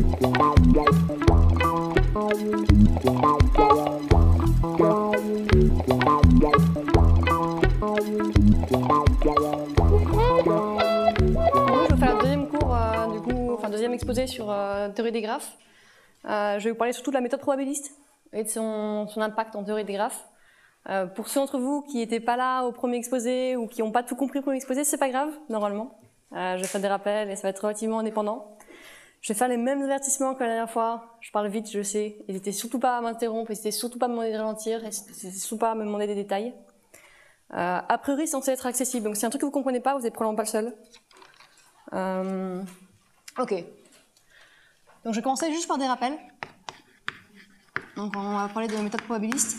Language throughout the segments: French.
Deuxième exposé sur théorie des graphes. Je vais vous parler surtout de la méthode probabiliste et de son impact en théorie des graphes. Pour ceux d'entre vous qui n'étaient pas là au premier exposé ou qui n'ont pas tout compris au premier exposé, c'est pas grave, normalement. Je vais faire des rappels et ça va être relativement indépendant. Je vais faire les mêmes avertissements que la dernière fois. Je parle vite, je sais. N'hésitez surtout pas à m'interrompre, n'hésitez surtout pas à me demander de ralentir, n'hésitez surtout pas à me demander des détails. A priori, c'est censé être accessible. Donc, si c'est un truc que vous ne comprenez pas, vous n'êtes probablement pas le seul. Ok. Donc je vais commencer juste par des rappels. Donc on va parler de la méthode probabiliste.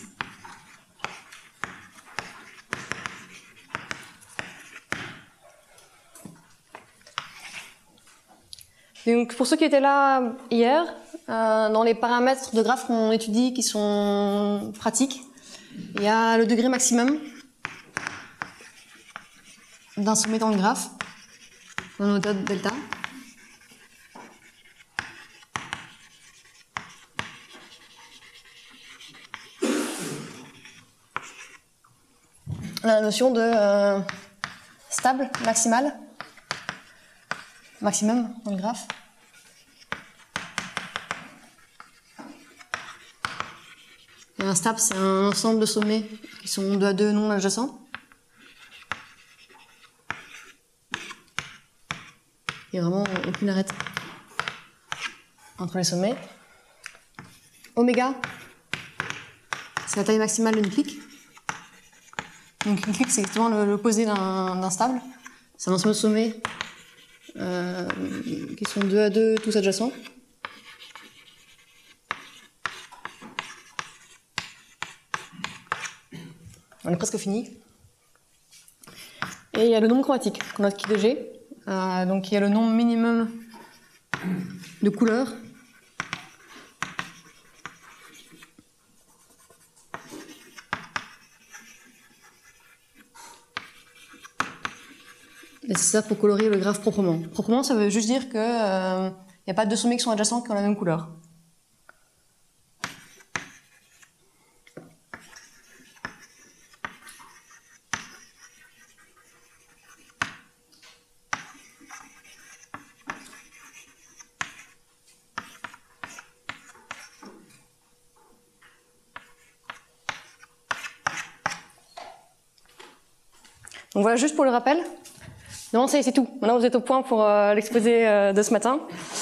Donc pour ceux qui étaient là hier, dans les paramètres de graphes qu'on étudie qui sont pratiques, il y a le degré maximum d'un sommet dans le graphe, dans la méthode delta. La notion de stable maximal, maximum dans le graphe. Et un stable, c'est un ensemble de sommets qui sont 2 à 2 non adjacents. Il n'y a vraiment aucune arête entre les sommets. Oméga, c'est la taille maximale d'une clique. Donc une clique, c'est exactement l'opposé d'un stable. C'est un ensemble de sommets qui sont 2 à 2, tous adjacents. On est presque fini. Et il y a le nombre chromatique qu'on a qui de G. Donc il y a le nombre minimum de couleurs. Et c'est ça pour colorier le graphe proprement. Proprement, ça veut juste dire qu'il n'y a pas deux sommets qui sont adjacents qui ont la même couleur. Donc voilà, juste pour le rappel. Non, c'est tout. Maintenant, vous êtes au point pour l'exposé de ce matin.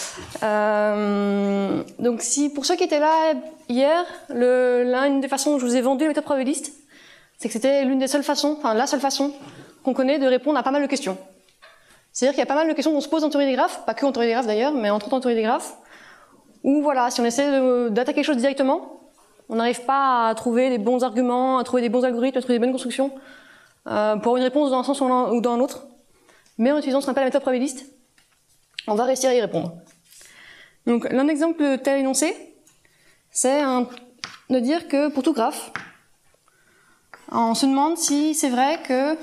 Donc, pour ceux qui étaient là hier, l'une des façons dont je vous ai vendu la méthode probabiliste, c'est que c'était l'une des seules façons, enfin la seule façon qu'on connaît de répondre à pas mal de questions. C'est-à-dire qu'il y a pas mal de questions qu'on se pose en théorie des graphes, pas que en théorie des graphes d'ailleurs, mais entre autres en théorie des graphes, où voilà, si on essaie d'attaquer quelque chose directement, on n'arrive pas à trouver les bons arguments, à trouver des bons algorithmes, à trouver des bonnes constructions pour avoir une réponse dans un sens ou dans un autre. Mais en utilisant ce qu'on appelle la méthode probabiliste, on va réussir à y répondre. Donc l'un exemple de tel énoncé, c'est de dire que pour tout graphe, on se demande si c'est vrai que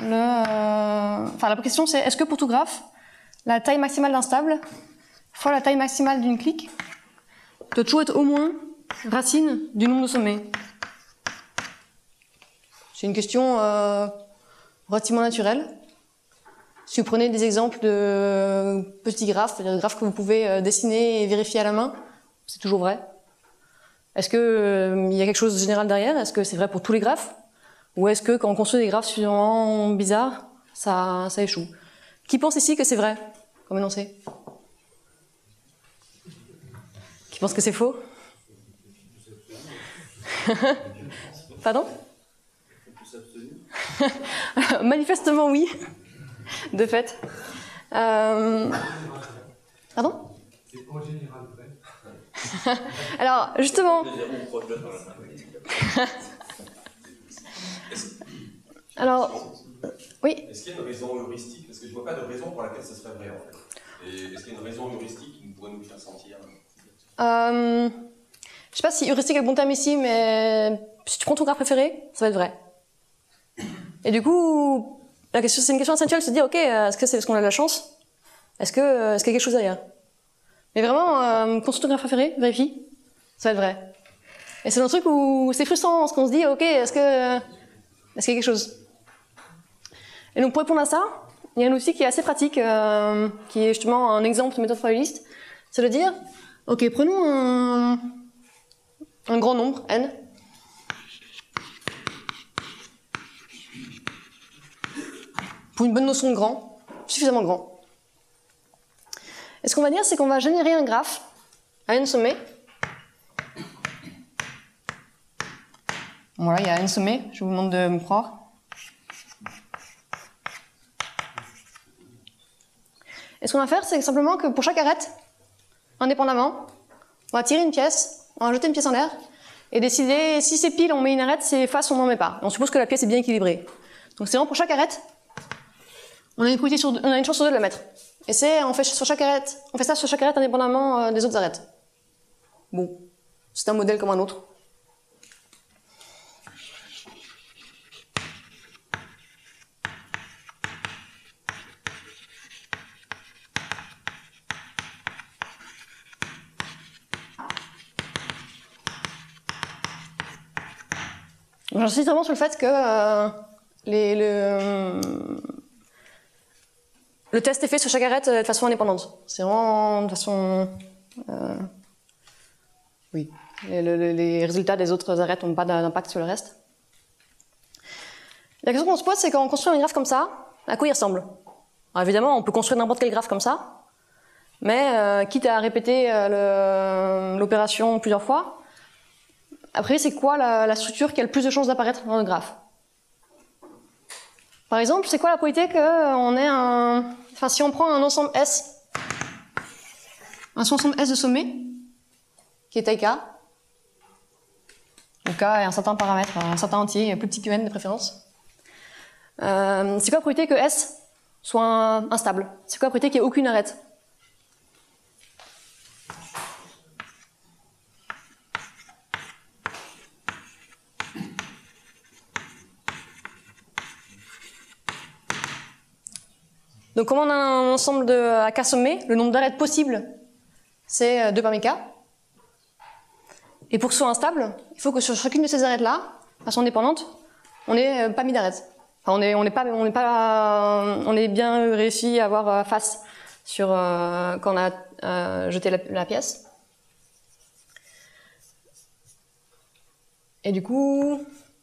la question c'est est-ce que pour tout graphe, la taille maximale d'un stable fois la taille maximale d'une clique doit toujours être au moins racine du nombre de sommets. C'est une question relativement naturelle. Si vous prenez des exemples de petits graphes, c'est-à-dire des graphes que vous pouvez dessiner et vérifier à la main, c'est toujours vrai. Est-ce que il y a quelque chose de général derrière? Est-ce que c'est vrai pour tous les graphes? Ou est-ce que quand on construit des graphes suffisamment bizarres, ça échoue? Qui pense ici que c'est vrai, comme énoncé? Qui pense que c'est faux? Pardon? Manifestement oui. De fait. Pardon? C'est en général vrai. Alors, justement. Alors, oui. Est-ce qu'il y a une raison heuristique? Parce que je ne vois pas de raison pour laquelle ça serait vrai en fait. Et est-ce qu'il y a une raison heuristique qui pourrait nous faire sentir? Je ne sais pas si heuristique est le bon terme ici, mais si tu prends ton graphe préféré, ça va être vrai. Et du coup. C'est une question essentielle de se dire, ok, est-ce que c'est parce qu'on a de la chance? Est-ce qu'il y a quelque chose derrière? Mais vraiment, construire un graphe préféré, vérifie, ça va être vrai. Et c'est un truc où c'est frustrant, parce qu'on se dit, ok, est-ce qu'il y a quelque chose? Et donc pour répondre à ça, il y a un outil qui est assez pratique, qui est justement un exemple de méthode probabiliste, c'est de dire, ok, prenons un grand nombre, n, pour une bonne notion de grand, suffisamment grand. Et ce qu'on va dire, c'est qu'on va générer un graphe à n sommets. Voilà, il y a n sommets, je vous demande de me croire. Et ce qu'on va faire, c'est simplement que pour chaque arête, indépendamment, on va tirer une pièce, on va jeter une pièce en l'air, et décider si c'est pile, on met une arête, si c'est face, on n'en met pas. On suppose que la pièce est bien équilibrée. Donc c'est vraiment pour chaque arête, on a une chance sur deux de la mettre. Et on fait ça sur chaque arête indépendamment des autres arêtes. Bon, c'est un modèle comme un autre. J'insiste vraiment sur le fait que le test est fait sur chaque arête de façon indépendante. C'est vraiment de façon... oui, les résultats des autres arêtes n'ont pas d'impact sur le reste. La question qu'on se pose, c'est quand on construit un graphe comme ça, à quoi il ressemble? Alors évidemment, on peut construire n'importe quel graphe comme ça, mais quitte à répéter l'opération plusieurs fois, après, c'est quoi la structure qui a le plus de chances d'apparaître dans le graphe? Par exemple, c'est quoi la probabilité qu'on ait enfin, si on prend un ensemble S, un ensemble S de sommets, qui est taille K, donc K est un certain paramètre, un certain entier, plus petit que N de préférence. C'est quoi la probabilité que S soit instable? C'est quoi la probabilité qu'il n'y ait aucune arête? Donc comme on a un ensemble à K sommets, le nombre d'arêtes possibles, c'est 2 parmi K. Et pour que ce soit instable, il faut que sur chacune de ces arêtes-là, de façon indépendante, on n'ait pas mis d'arête. Enfin, on est bien réussi à avoir face sur quand on a jeté la pièce. Et du coup,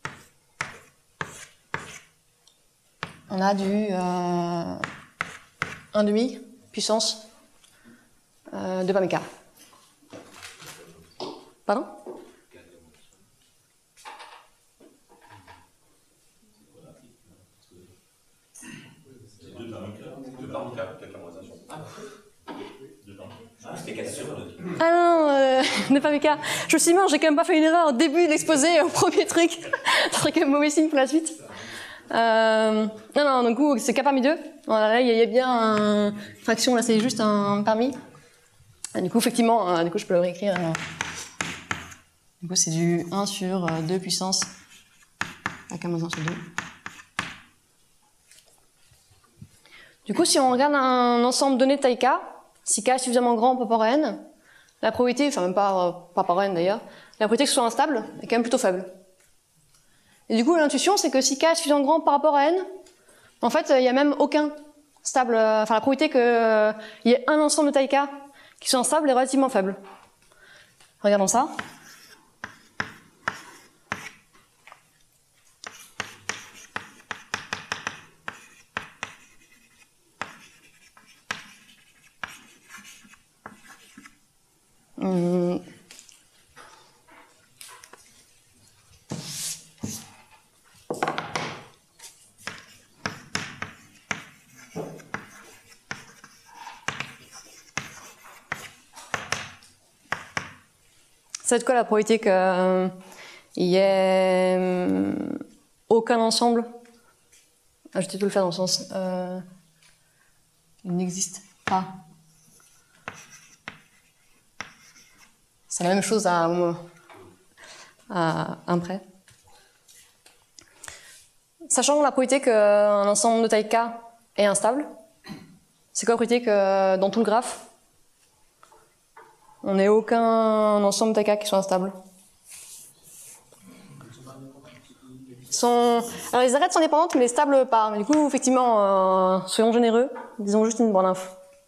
on a du 1,5 puissance 2 parmi K. Pardon? Ah non, 2 parmi K. Je me suis dit, j'ai quand même pas fait une erreur au début de l'exposé, au premier truc. Ça serait quand même mauvais signe pour la suite. Non, du coup, c'est K parmi 2. Voilà, là, il y a bien une fraction, là, c'est juste un parmi. Et du coup, effectivement, je peux le réécrire. Du coup, c'est du 1 sur 2 puissance à K moins 1 sur 2. Du coup, si on regarde un ensemble donné de taille K, si K est suffisamment grand par rapport à N, la probabilité, enfin même pas par rapport à N d'ailleurs, la probabilité que ce soit instable est quand même plutôt faible. Et du coup, l'intuition, c'est que si K est suffisamment grand par rapport à N, en fait, il n'y a même aucun stable, enfin la probabilité qu'il y ait un ensemble de taille K qui soit instable est relativement faible. Regardons ça. Ça va être quoi la probabilité qu'il y ait aucun ensemble? Je vais peut-être le faire dans le sens il n'existe pas. C'est la même chose à un près. Sachant la probabilité qu'un ensemble de taille K est instable, c'est quoi la probabilité que dans tout le graphe, On n'a aucun ensemble TK qui soit instable. Alors les arêtes sont dépendantes, mais les stables pas. Du coup, effectivement, soyons généreux, disons juste une borne inf.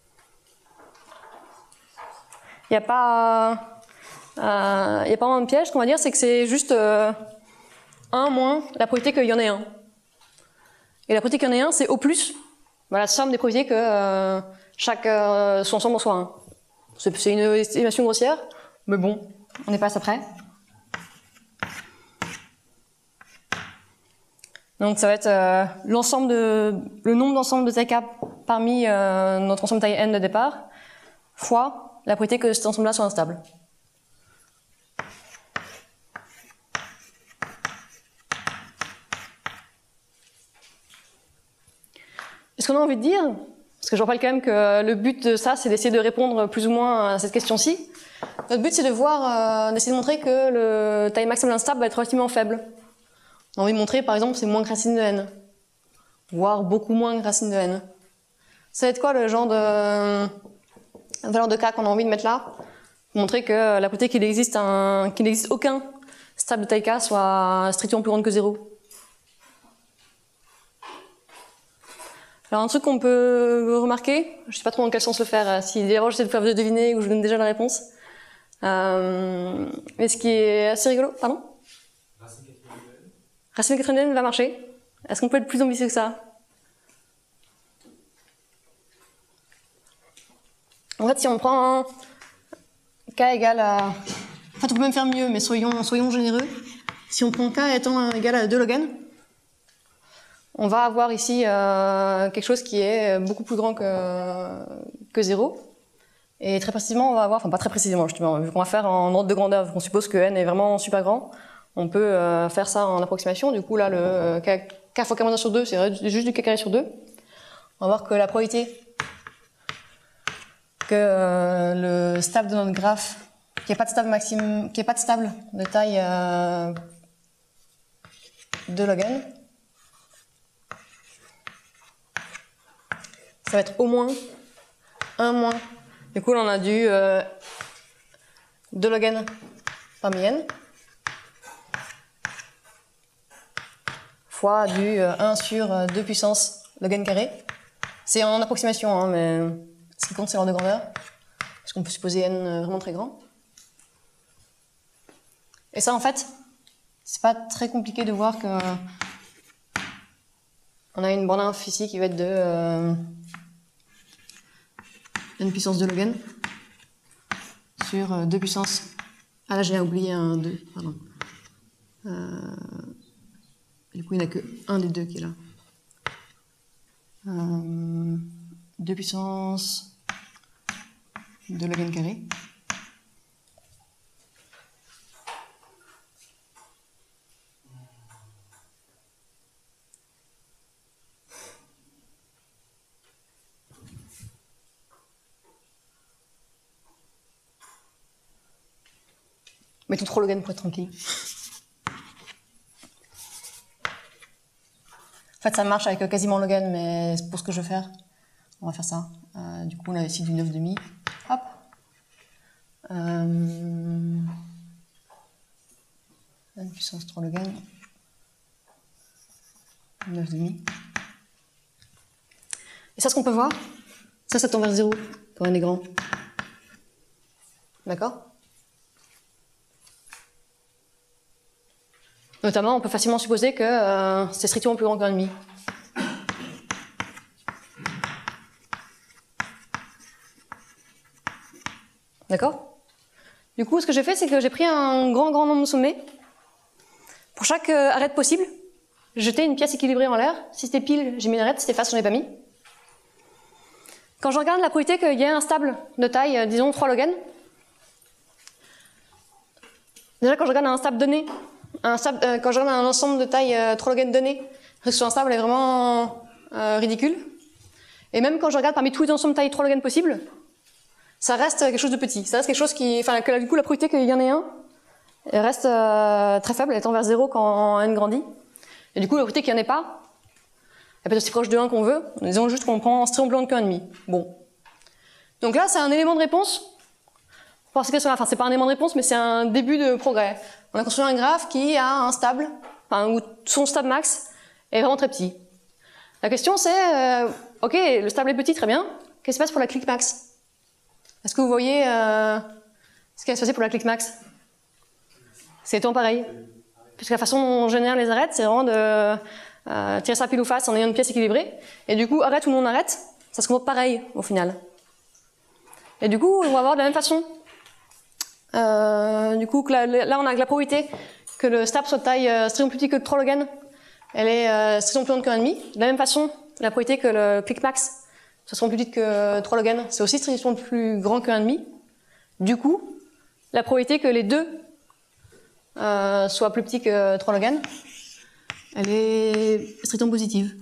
Il n'y a pas vraiment de piège. Ce qu'on va dire, c'est que c'est juste 1 moins la probabilité qu'il y en ait un. Et la probabilité qu'il y en ait un, c'est au plus la somme des probabilités que chaque sous-ensemble en soit 1. C'est une estimation grossière, mais bon, on n'est pas à ça près. Donc ça va être le nombre d'ensembles de taille K parmi notre ensemble taille N de départ, fois la probabilité que cet ensemble-là soit instable. Ce qu'on a envie de dire, parce que je rappelle quand même que le but de ça, c'est d'essayer de répondre plus ou moins à cette question-ci. Notre but, c'est d'essayer de montrer que le taille maximum instable va être relativement faible. On a envie de montrer, par exemple, c'est moins que racine de n, voire beaucoup moins que racine de n. Ça va être quoi le genre de valeur de k qu'on a envie de mettre là? Pour montrer que la probabilité qu'il n'existe aucun stable de taille k soit strictement plus grande que 0. Alors un truc qu'on peut remarquer, je ne sais pas trop dans quel sens le faire, si d'abord j'essaie de faire deviner ou je donne déjà la réponse. Mais ce qui est assez rigolo, pardon? Racine quatrième va marcher. Est-ce qu'on peut être plus ambitieux que ça? En fait, si on prend un k égale à... En fait, on peut même faire mieux, mais soyons généreux. Si on prend k étant égal à 2 log n, on va avoir ici quelque chose qui est beaucoup plus grand que 0. Et très précisément, on va avoir... Enfin, pas très précisément, justement, vu qu'on va faire en ordre de grandeur, vu qu'on suppose que n est vraiment super grand, on peut faire ça en approximation. Du coup, là, le k fois k-1 sur 2, c'est juste du k carré sur 2. On va voir que la probabilité que le stable de notre graphe, qu'il n'y ait pas de stable de taille 2 log n, ça va être au moins 1 moins. Du coup, là, on a du 2 log n parmi n fois du 1 sur 2 puissance log n carré. C'est en approximation, hein, mais ce qui compte, c'est l'ordre de grandeur, parce qu'on peut supposer n vraiment très grand. Et ça, en fait, c'est pas très compliqué de voir que on a une borne inf ici qui va être de n puissance 2 log n sur 2 puissance... Ah là, j'ai oublié un 2, pardon. Du coup, il n'y en a que un des deux qui est là. 2 puissance 2 log n carré. Mettons 3 log n pour être tranquille. En fait, ça marche avec quasiment log n, mais pour ce que je veux faire, on va faire ça. Du coup, on a ici du 9,5. Hop. N puissance 3 log n. 9,5. Et ça, ce qu'on peut voir, ça tend vers 0 quand n est grand. D'accord? Notamment, on peut facilement supposer que c'est strictement plus grand qu'un demi. D'accord? Du coup, ce que j'ai fait, c'est que j'ai pris un grand nombre de sommets. Pour chaque arête possible, j'ai jeté une pièce équilibrée en l'air. Si c'était pile, j'ai mis une arête. Si c'était face, j'en ai pas mis. Quand je regarde la probabilité qu'il y ait un stable de taille, disons 3 log n, déjà quand je regarde un stable donné, quand je regarde un ensemble de taille 3 log n donné, que ce soit un stable est vraiment ridicule. Et même quand je regarde parmi tous les ensembles de taille 3 log n possibles, ça reste quelque chose de petit. Ça reste quelque chose qui... Enfin, du coup, la probabilité qu'il y en ait un reste très faible, elle tend vers 0 quand n grandit. Et du coup, la probabilité qu'il n'y en ait pas, elle peut être aussi proche de 1 qu'on veut. Disons juste qu'on prend strictement plus grand qu'un demi. Bon. Donc là, c'est un élément de réponse pour ces questions-là. Enfin, c'est pas un élément de réponse, mais c'est un début de progrès. On a construit un graphe qui a un stable, enfin, où son stable max est vraiment très petit. La question c'est, ok, le stable est petit, très bien. Qu'est-ce qui se passe pour la clique max? Est-ce que vous voyez ce qui va se passer pour la clique max? C'est tout pareil. Puisque la façon dont on génère les arêtes, c'est vraiment de tirer ça pile ou face en ayant une pièce équilibrée. Et du coup, arrête ou non arrête, ça se comporte pareil au final. Et du coup, on va avoir de la même façon. Du coup, là, on a la probabilité que le stable soit de taille strictement plus petit que 3 log n. Elle est strictement plus grande que 1,5. De la même façon, la probabilité que le click max soit plus petite que 3 log n, c'est aussi strictement plus grand que 1,5. Du coup, la probabilité que les deux soient plus petits que 3 log n, elle est strictement positive.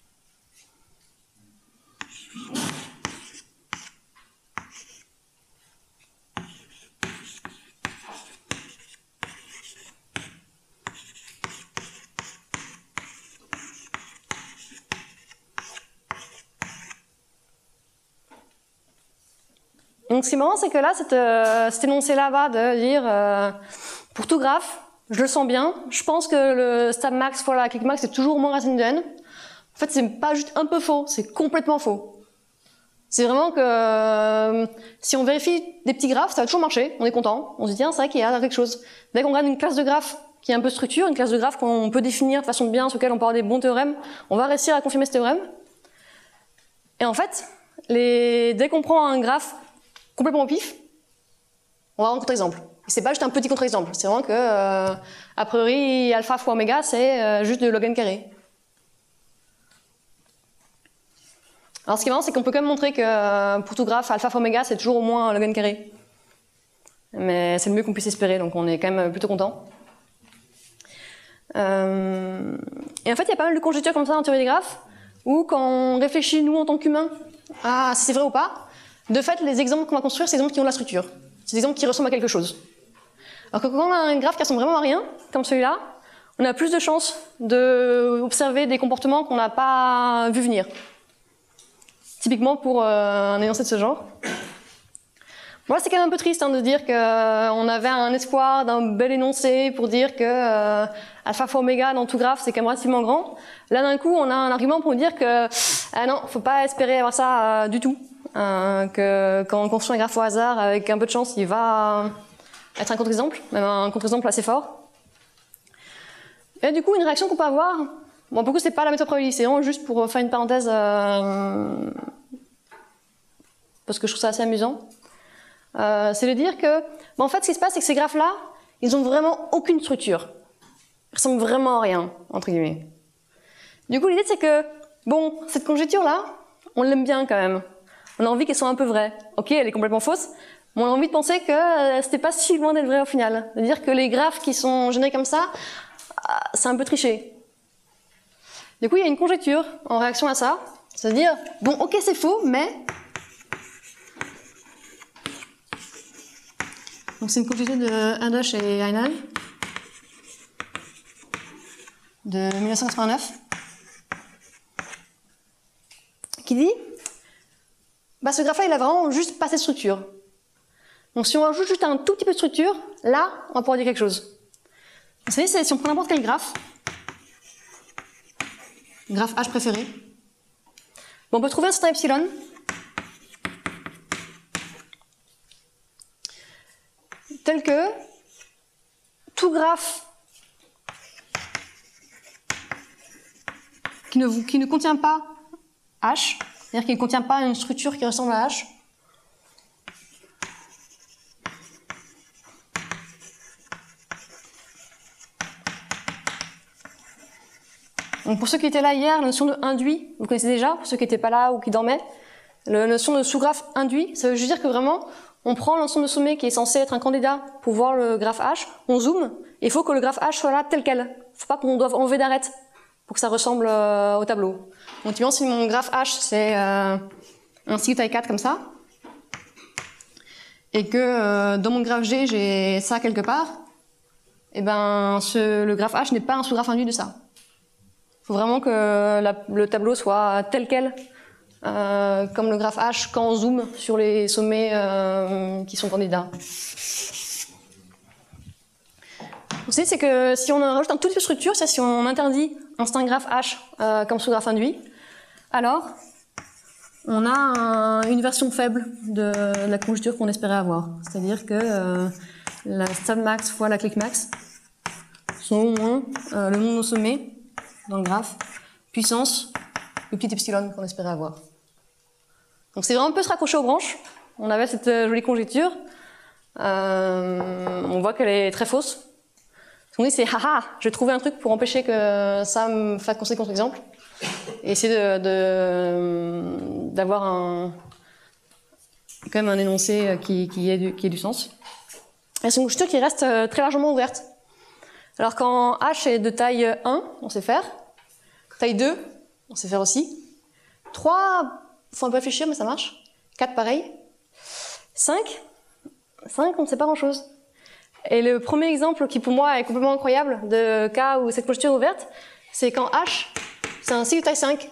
Donc ce qui est marrant, c'est que là, cet énoncé-là va de dire, pour tout graphe, je le sens bien, je pense que le stable max fois la clique max est toujours moins racine de n. En fait, c'est pas juste un peu faux, c'est complètement faux. C'est vraiment que si on vérifie des petits graphes, ça va toujours marcher, on est content, on se dit tiens, c'est vrai qu'il y a quelque chose. Dès qu'on regarde une classe de graphes qui est un peu structure, une classe de graphes qu'on peut définir de façon bien, sur laquelle on peut avoir des bons théorèmes, on va réussir à confirmer ce théorème. Et en fait, dès qu'on prend un graphe complètement au pif, on va avoir un contre-exemple. Et c'est pas juste un petit contre-exemple, c'est vraiment que, a priori, alpha fois oméga, c'est juste de log n carré. Alors ce qui est marrant, c'est qu'on peut quand même montrer que pour tout graphe, alpha fois oméga, c'est toujours au moins log n carré. Mais c'est le mieux qu'on puisse espérer, donc on est quand même plutôt content. Et en fait, il y a pas mal de conjectures comme ça en théorie des graphes, où quand on réfléchit, nous, en tant qu'humains, à si c'est vrai ou pas, de fait, les exemples qu'on va construire, c'est des exemples qui ont de la structure. C'est des exemples qui ressemblent à quelque chose. Alors que quand on a un graphe qui ressemble vraiment à rien, comme celui-là, on a plus de chances d'observer des comportements qu'on n'a pas vu venir. Typiquement pour un énoncé de ce genre. Moi, c'est quand même un peu triste de dire qu'on avait un espoir d'un bel énoncé pour dire que alpha fois oméga dans tout graphe, c'est quand même relativement grand. Là, d'un coup, on a un argument pour dire que non, faut pas espérer avoir ça du tout. Que quand on construit un graphe au hasard, avec un peu de chance, il va être un contre-exemple, même un contre-exemple assez fort. Et du coup, une réaction qu'on peut avoir, bon, pour le coup, c'est pas la méthode probabiliste, c'est vraiment juste pour faire une parenthèse, parce que je trouve ça assez amusant. C'est de dire que, bon, en fait, ce qui se passe, c'est que ces graphes-là, ils ont vraiment aucune structure. Ils ressemblent vraiment à rien, entre guillemets. Du coup, l'idée, c'est que, bon, cette conjecture-là, on l'aime bien quand même. On a envie qu'elle soit un peu vraie. Ok, elle est complètement fausse, mais on a envie de penser que c'était pas si loin d'être vrai au final. C'est-à-dire que les graphes qui sont générés comme ça, c'est un peu triché. Du coup, il y a une conjecture en réaction à ça. C'est-à-dire, bon, ok, c'est faux, mais... Donc c'est une conjecture de Erdős et Heinlein de 1989 qui dit bah ce graphe-là, il a vraiment juste pas cette structure. Donc si on rajoute juste un tout petit peu de structure, là, on va pouvoir dire quelque chose. Vous savez, si on prend n'importe quel graphe H préféré, bon, on peut trouver un certain epsilon tel que tout graphe qui ne contient pas H, c'est-à-dire qu'il ne contient pas une structure qui ressemble à H, donc pour ceux qui étaient là hier, la notion de induit, vous connaissez déjà, pour ceux qui n'étaient pas là ou qui dormaient, la notion de sous-graphe induit, ça veut juste dire que vraiment, on prend l'ensemble de sommets qui est censé être un candidat pour voir le graphe H, on zoome, et il faut que le graphe H soit là tel quel. Il ne faut pas qu'on doive enlever d'arête pour que ça ressemble au tableau. Donc typiquement, si mon graphe H, c'est un cycle taille 4 comme ça, et que dans mon graphe G, j'ai ça quelque part, et ben le graphe H n'est pas un sous-graphe induit de ça. Il faut vraiment que le tableau soit tel quel comme le graphe H quand on zoome sur les sommets qui sont candidats. Aussi, c'est que si on rajoute un tout petit peu de structure, c'est si on interdit un string graphe H comme sous-graphe induit, alors on a une version faible de la conjecture qu'on espérait avoir. C'est-à-dire que la stab max fois la click max sont au moins le nombre de nos sommets dans le graphe, puissance, le petit epsilon qu'on espérait avoir. Donc c'est vraiment un peu se raccrocher aux branches. On avait cette jolie conjecture. On voit qu'elle est très fausse. Ce qu'on dit, c'est haha, je vais trouver un truc pour empêcher que ça me fasse considérer contre exemple. Et essayer d'avoir quand même un énoncé qui ait du sens. Et c'est une conjecture qui reste très largement ouverte. Alors quand H est de taille 1, on sait faire. Taille 2, on sait faire aussi. 3, faut un peu réfléchir, mais ça marche. 4, pareil. 5, on ne sait pas grand-chose. Et le premier exemple qui pour moi est complètement incroyable de cas où cette conjecture est ouverte, c'est quand H, c'est un cycle de taille 5.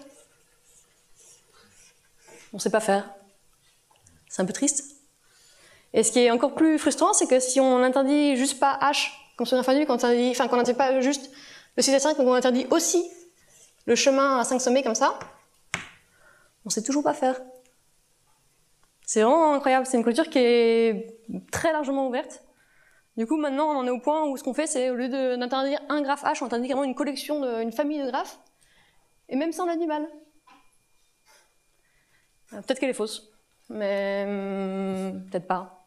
On ne sait pas faire. C'est un peu triste. Et ce qui est encore plus frustrant, c'est que si on n'interdit juste pas H, comme sur l'infini, qu'on n'interdit pas juste le cycle de 5, mais qu'on interdit aussi le chemin à 5 sommets comme ça, on ne sait toujours pas faire. C'est vraiment incroyable. C'est une clôture qui est très largement ouverte. Du coup, maintenant, on en est au point où ce qu'on fait, c'est au lieu d'interdire un graphe H, on interdit carrément une collection, une famille de graphes. Et même ça, on a du mal. Peut-être qu'elle est fausse, mais peut-être pas.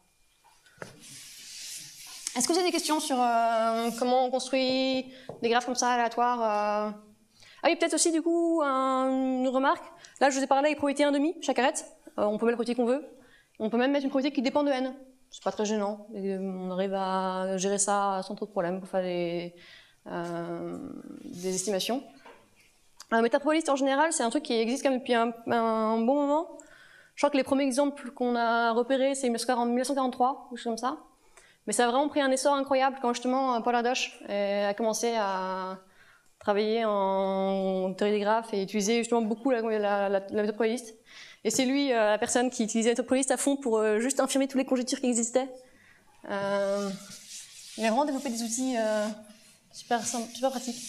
Est-ce que vous avez des questions sur comment on construit des graphes comme ça, aléatoires Ah oui, peut-être aussi, du coup, une remarque. Là, je vous ai parlé avec probabilité 1,5, chaque arête. On peut mettre la probabilité qu'on veut. On peut même mettre une probabilité qui dépend de n. C'est pas très gênant. Et on arrive à gérer ça sans trop de problèmes pour faire des estimations. Un métaprobabiliste, en général, c'est un truc qui existe quand même depuis un bon moment. Je crois que les premiers exemples qu'on a repérés, c'est en 1943, ou quelque chose comme ça. Mais ça a vraiment pris un essor incroyable quand justement Paul Erdős a commencé à travailler en théorie des graphes et utiliser justement beaucoup la méthode probabiliste. Et c'est lui, la personne qui utilisait la méthode probabiliste à fond pour juste infirmer toutes les conjectures qui existaient. Il a vraiment développé des outils super simples, super pratiques.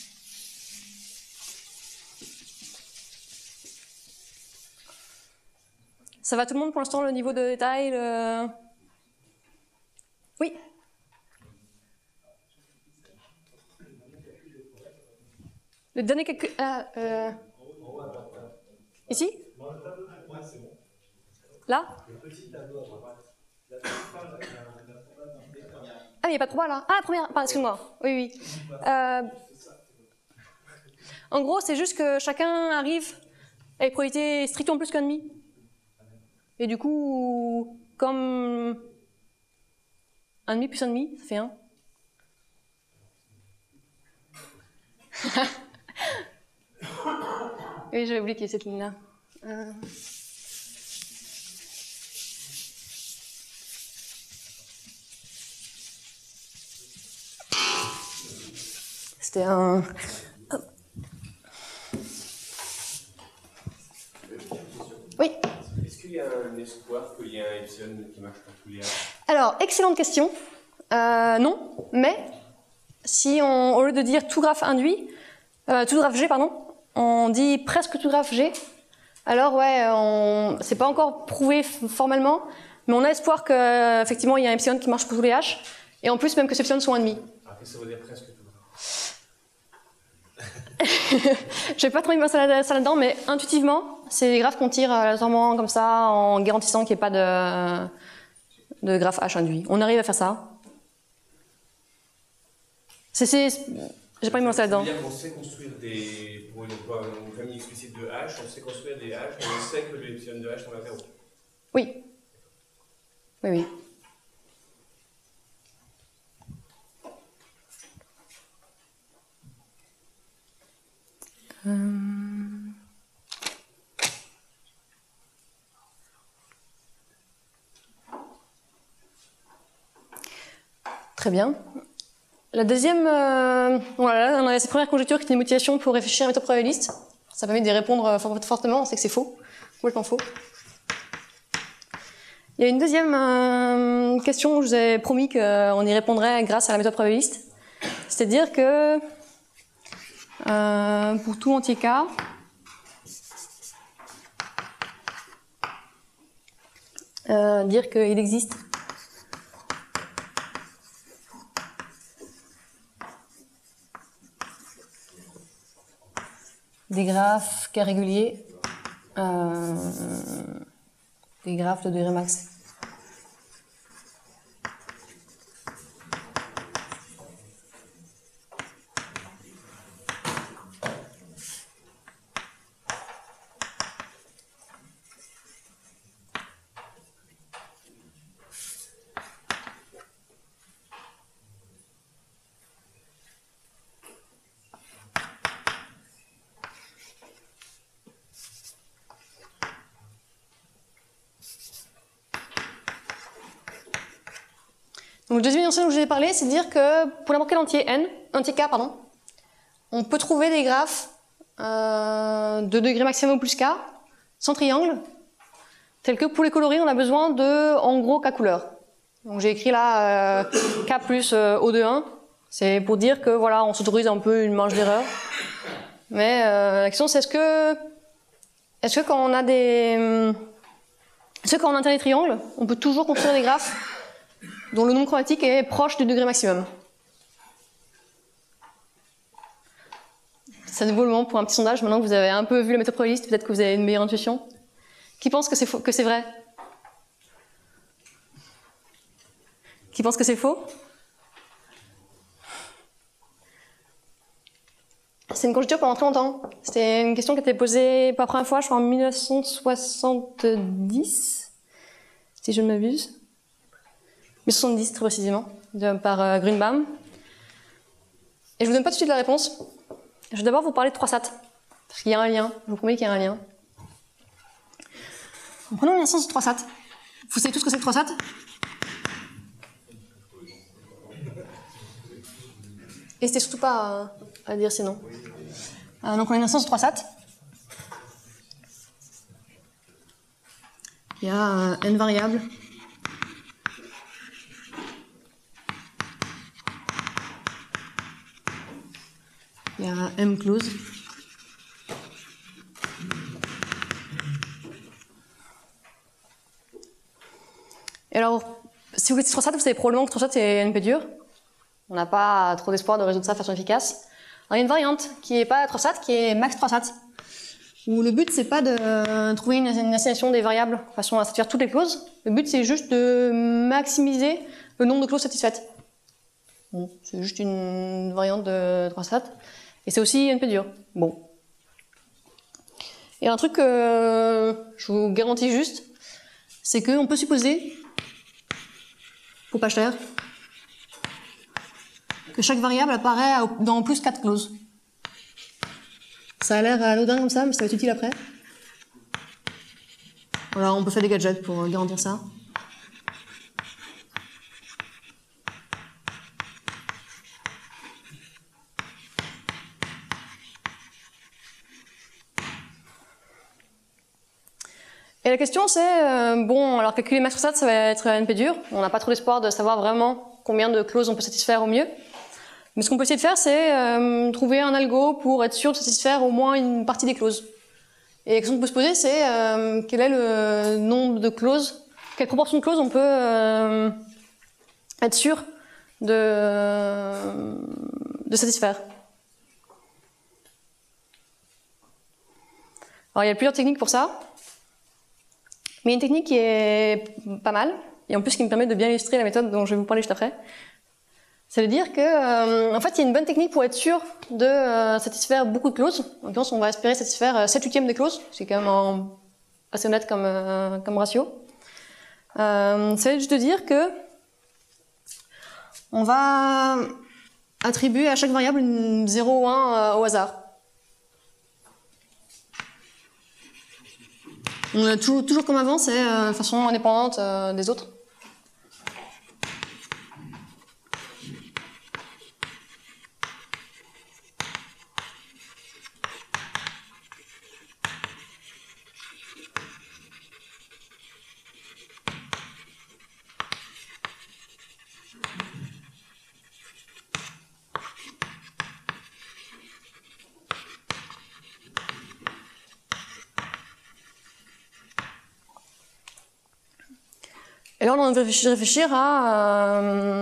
Ça va tout le monde pour l'instant, le niveau de détail Oui. Le dernier calcul... Ici? Là? Ah, mais il n'y a pas de proba là. Ah, première, excuse-moi. Oui. En gros, c'est juste que chacun arrive à une probabilité strictement plus qu'un demi. Et du coup, comme un demi plus un demi, ça fait 1. Oui, j'avais oublié qu'il y ait cette ligne-là. C'était un... Oui. Est-ce qu'il y a un espoir qu'il y ait un epsilon qui marche pour tous les H? Alors, excellente question. Non, mais si on, au lieu de dire tout graphe induit, tout graphe G, pardon, on dit presque tout graphe G, alors ouais, c'est pas encore prouvé formellement, mais on a espoir qu'effectivement il y a un epsilon qui marche pour tous les H, et en plus même que ces epsilon sont 1,5. Ah, ça veut dire presque tout. Je vais pas trop y penser ça là-dedans, mais intuitivement, c'est des graphes qu'on tire aléatoirement comme ça, en garantissant qu'il n'y ait pas de graphe H induit. On arrive à faire ça. J'ai pas y penser là-dedans. C'est-à-dire qu'on sait construire pour une famille explicite de H, on sait construire des H, et on sait que le epsilon de H tombe à 0. Oui. Oui. Très bien. La deuxième, voilà, on a ces premières conjectures qui étaient une motivation pour réfléchir à la méthode probabiliste. Ça permet d'y répondre fortement, on sait que c'est faux. complètement faux. Il y a une deuxième question où je vous ai promis qu'on y répondrait grâce à la méthode probabiliste. C'est-à-dire que pour tout entier K, dire qu'il existe des graphes K réguliers, des graphes de degré max. Donc le deuxième énoncé dont je vous ai parlé, c'est de dire que pour n'importe quel entier K, on peut trouver des graphes de degré maximum plus K, sans triangle, tels que pour les colorer, on a besoin de, en gros, K couleurs. Donc j'ai écrit là K plus O de 1, c'est pour dire que voilà, on s'autorise un peu une marge d'erreur. Mais la question c'est est-ce que quand on a des... Est-ce que quand on intègre des triangles, on peut toujours construire des graphes dont le nombre chromatique est proche du degré maximum? Ça vaut le moment pour un petit sondage, maintenant que vous avez un peu vu la méthode probabiliste, peut-être que vous avez une meilleure intuition. Qui pense que c'est faux, que c'est vrai? Qui pense que c'est faux? C'est une conjecture pendant très longtemps. C'était une question qui a été posée pour la première fois, je crois, en 1970, si je ne m'abuse. 1970 très précisément, par Greenbaum. Et je vous donne pas tout de suite la réponse. Je vais d'abord vous parler de 3 sats, parce qu'il y a un lien, je vous promets qu'il y a un lien. Prenons l'instance de 3 sats. Vous savez tous ce que c'est que 3 sats? N'hésitez surtout pas à dire sinon. Donc on a une instance de 3 sats. Il y a n variables. Il y a m close. Et alors, si vous faites 3 sats, vous savez probablement que 3 sats c'est NP dur. On n'a pas trop d'espoir de résoudre ça de façon efficace. Alors, il y a une variante qui n'est pas 3 sats, qui est max 3 sats. Où le but c'est pas de trouver une assignation des variables de façon à satisfaire toutes les clauses. Le but c'est juste de maximiser le nombre de clauses satisfaites. Bon, c'est juste une variante de 3 sats. Et c'est aussi NP dur. Bon. Et un truc que je vous garantis juste, c'est qu'on peut supposer, pour pas cher, que chaque variable apparaît dans plus 4 clauses. Ça a l'air anodin comme ça, mais ça va être utile après. Voilà, on peut faire des gadgets pour garantir ça. Et la question c'est, bon, alors calculer max 3 sats, ça va être NP dur. On n'a pas trop d'espoir de savoir vraiment combien de clauses on peut satisfaire au mieux. Mais ce qu'on peut essayer de faire, c'est trouver un algo pour être sûr de satisfaire au moins une partie des clauses. Et la question qu'on peut se poser, c'est quel est le nombre de clauses, quelle proportion de clauses on peut être sûr de satisfaire. Alors il y a plusieurs techniques pour ça. Mais il y a une technique qui est pas mal, et en plus qui me permet de bien illustrer la méthode dont je vais vous parler juste après. Ça veut dire que, en fait, il y a une bonne technique pour être sûr de satisfaire beaucoup de clauses. En l'occurrence, on va espérer satisfaire 7/8 des clauses, c'est quand même assez honnête comme ratio. Ça veut juste dire que on va attribuer à chaque variable une 0 ou 1 au hasard. On a toujours comme avant, c'est de façon indépendante des autres. Et là, on a envie de réfléchir à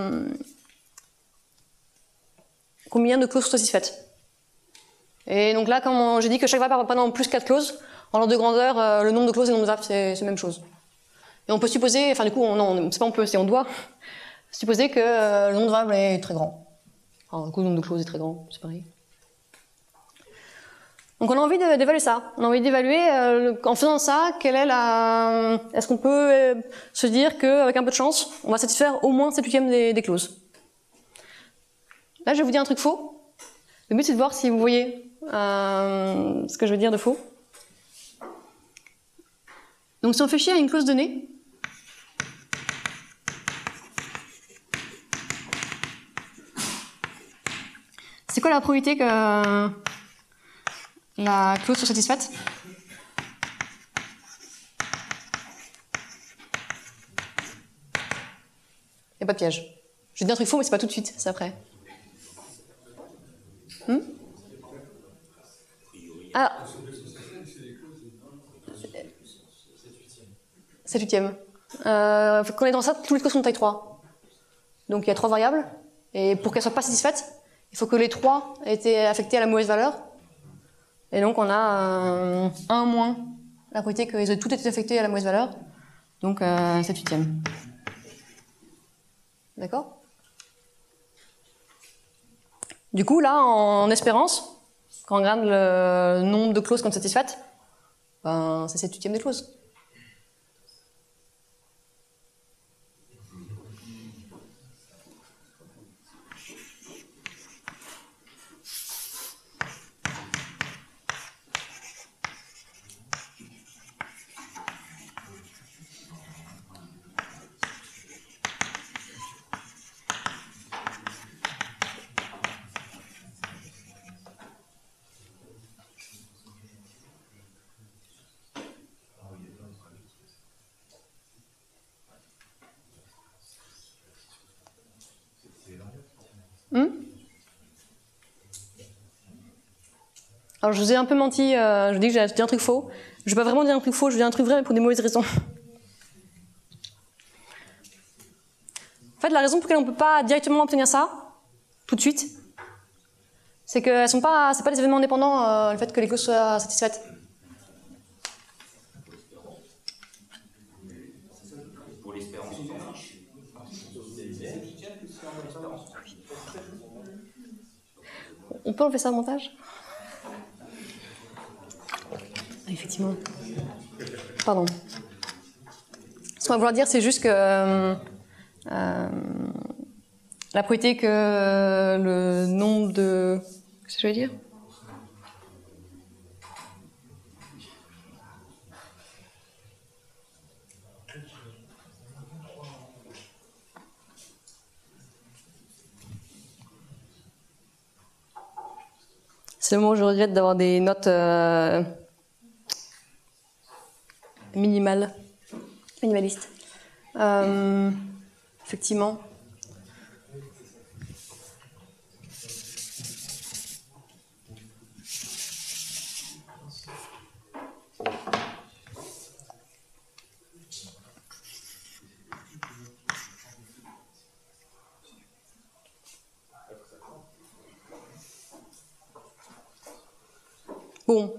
combien de clauses sont satisfaites. Et donc là, comme j'ai dit que chaque variable n'a pas plus 4 clauses, en ordre de grandeur, le nombre de clauses et le nombre de variables, c'est la même chose. Et on peut supposer, enfin du coup, non, c'est pas on peut, c'est on doit supposer que le nombre de variables est très grand. Alors du coup, le nombre de clauses est très grand, c'est pareil. Donc on a envie d'évaluer ça. On a envie d'évaluer, en faisant ça, quelle est la... Est-ce qu'on peut se dire qu'avec un peu de chance, on va satisfaire au moins 7/8 des clauses. Là, je vais vous dire un truc faux. Le but, c'est de voir si vous voyez ce que je veux dire de faux. Donc si on réfléchit à une clause donnée, c'est quoi la probabilité que la clause soit satisfaite? Il n'y a pas de piège. Je vais dire un truc faux, mais c'est pas tout de suite, c'est après. Ah. 7/8. Quand on est dans ça, tous les clauses sont de taille 3. Donc il y a 3 variables, et pour qu'elles soient pas satisfaites, il faut que les 3 aient été affectées à la mauvaise valeur. Et donc on a 1 moins la probabilité qu'elles aient toutes été affectées à la mauvaise valeur. Donc 7/8. D'accord? Du coup, là, en espérance, quand on regarde le nombre de clauses comme satisfaites, ben, c'est 7/8 des clauses. Alors je vous ai un peu menti, je vous dis que j'ai dit un truc faux. Je vais pas vraiment dire un truc faux, je dis un truc vrai mais pour des mauvaises raisons. En fait, la raison pour laquelle on ne peut pas directement obtenir ça, tout de suite, c'est que c'est pas des événements indépendants, le fait que les clauses soient satisfaites. Pour l'espérance, on s'en fiche. On peut enlever ça au montage? Effectivement. Pardon. Ce qu'on va vouloir dire, c'est juste que la probabilité que le nombre de... Qu'est-ce que je veux dire? C'est le moment où je regrette d'avoir des notes minimalistes. Effectivement. Bon.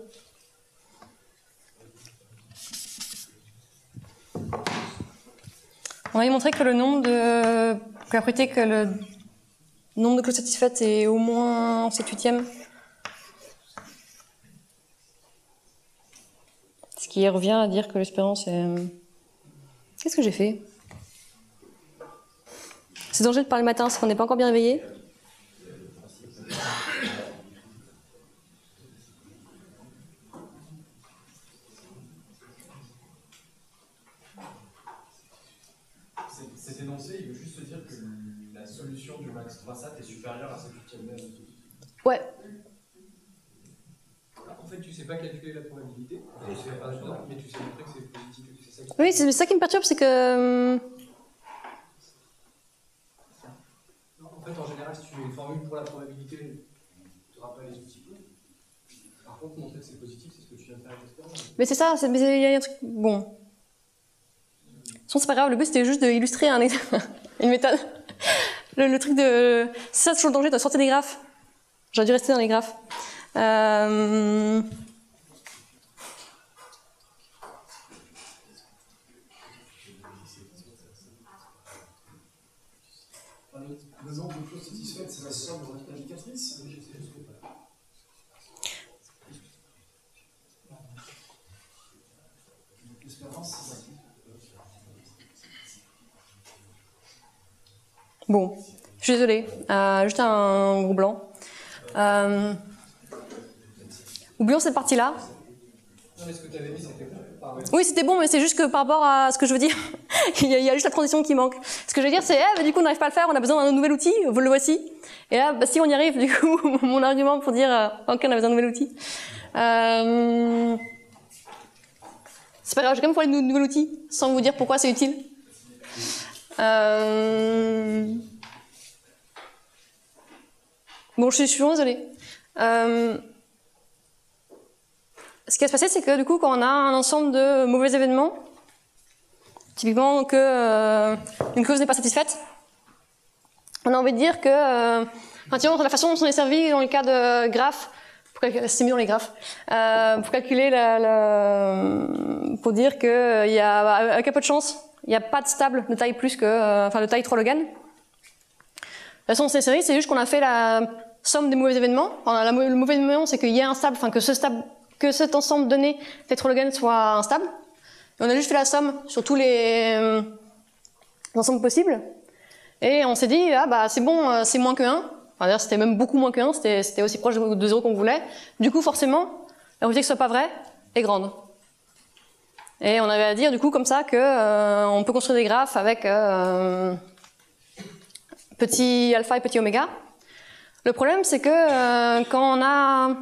On avait montré que le nombre de... que la probabilité que le nombre de clauses satisfaites est au moins 7/8. Ce qui revient à dire que l'espérance est... Qu'est-ce que j'ai fait? C'est dangereux de parler le matin, c'est qu'on n'est pas encore bien réveillé. Cet énoncé, il veut juste se dire que la solution du max 3SAT est supérieure à 7/8. Ouais. En fait, tu sais pas calculer la probabilité, mais tu sais montrer que c'est positif et que c'est ça qui... Oui, c'est ça qui me perturbe, c'est que... En fait, en général, si tu mets une formule pour la probabilité, tu n'auras pas les outils. Par contre, montrer que c'est positif, c'est ce que tu viens de faire avec l'espérance. Mais c'est ça, il y a un truc... Bon. C'est pas grave, le but c'était juste d'illustrer une méthode. Le truc de... C'est ça toujours le danger de sortir des graphes. J'aurais dû rester dans les graphes. L'exemple de clause satisfaite, c'est la somme indicatrice. L'espérance, c'est ça. Bon, je suis désolée, juste un gros blanc. Oublions cette partie-là. Non, mais ce que tu avais dit, c'était bon. Oui, c'était bon, mais c'est juste que par rapport à ce que je veux dire, il y a juste la transition qui manque. Ce que je veux dire, c'est, bah, du coup, on n'arrive pas à le faire, on a besoin d'un nouvel outil, vous le voici. Et là, bah, si on y arrive, du coup, mon argument pour dire, ok, on a besoin d'un nouvel outil. C'est pas grave, je vais quand même parler de nouvel outil, sans vous dire pourquoi c'est utile. Bon, je suis vraiment désolée. Ce qui va se passer, c'est que du coup, quand on a un ensemble de mauvais événements, typiquement que une clause n'est pas satisfaite, on a envie de dire que, la façon dont on est servi dans le cas de graphes, c'est mis dans les graphes, pour calculer pour dire que il y a, avec un peu de chance, il n'y a pas de stable de taille plus que, de taille 3 Logan. La façon dont c'est servi, c'est juste qu'on a fait la somme des mauvais événements. Le mauvais événement, c'est qu'il y ait un stable, que cet ensemble donné, taille 3 Logan, soit instable. Et on a juste fait la somme sur tous les ensembles possibles. Et on s'est dit, ah bah c'est bon, c'est moins que 1. Enfin, d'ailleurs, c'était même beaucoup moins que 1, c'était aussi proche de 0 qu'on voulait. Du coup, forcément, la probabilité que ce soit pas vrai est grande. Et on avait à dire, du coup, comme ça, que on peut construire des graphes avec petit alpha et petit oméga. Le problème, c'est que quand on a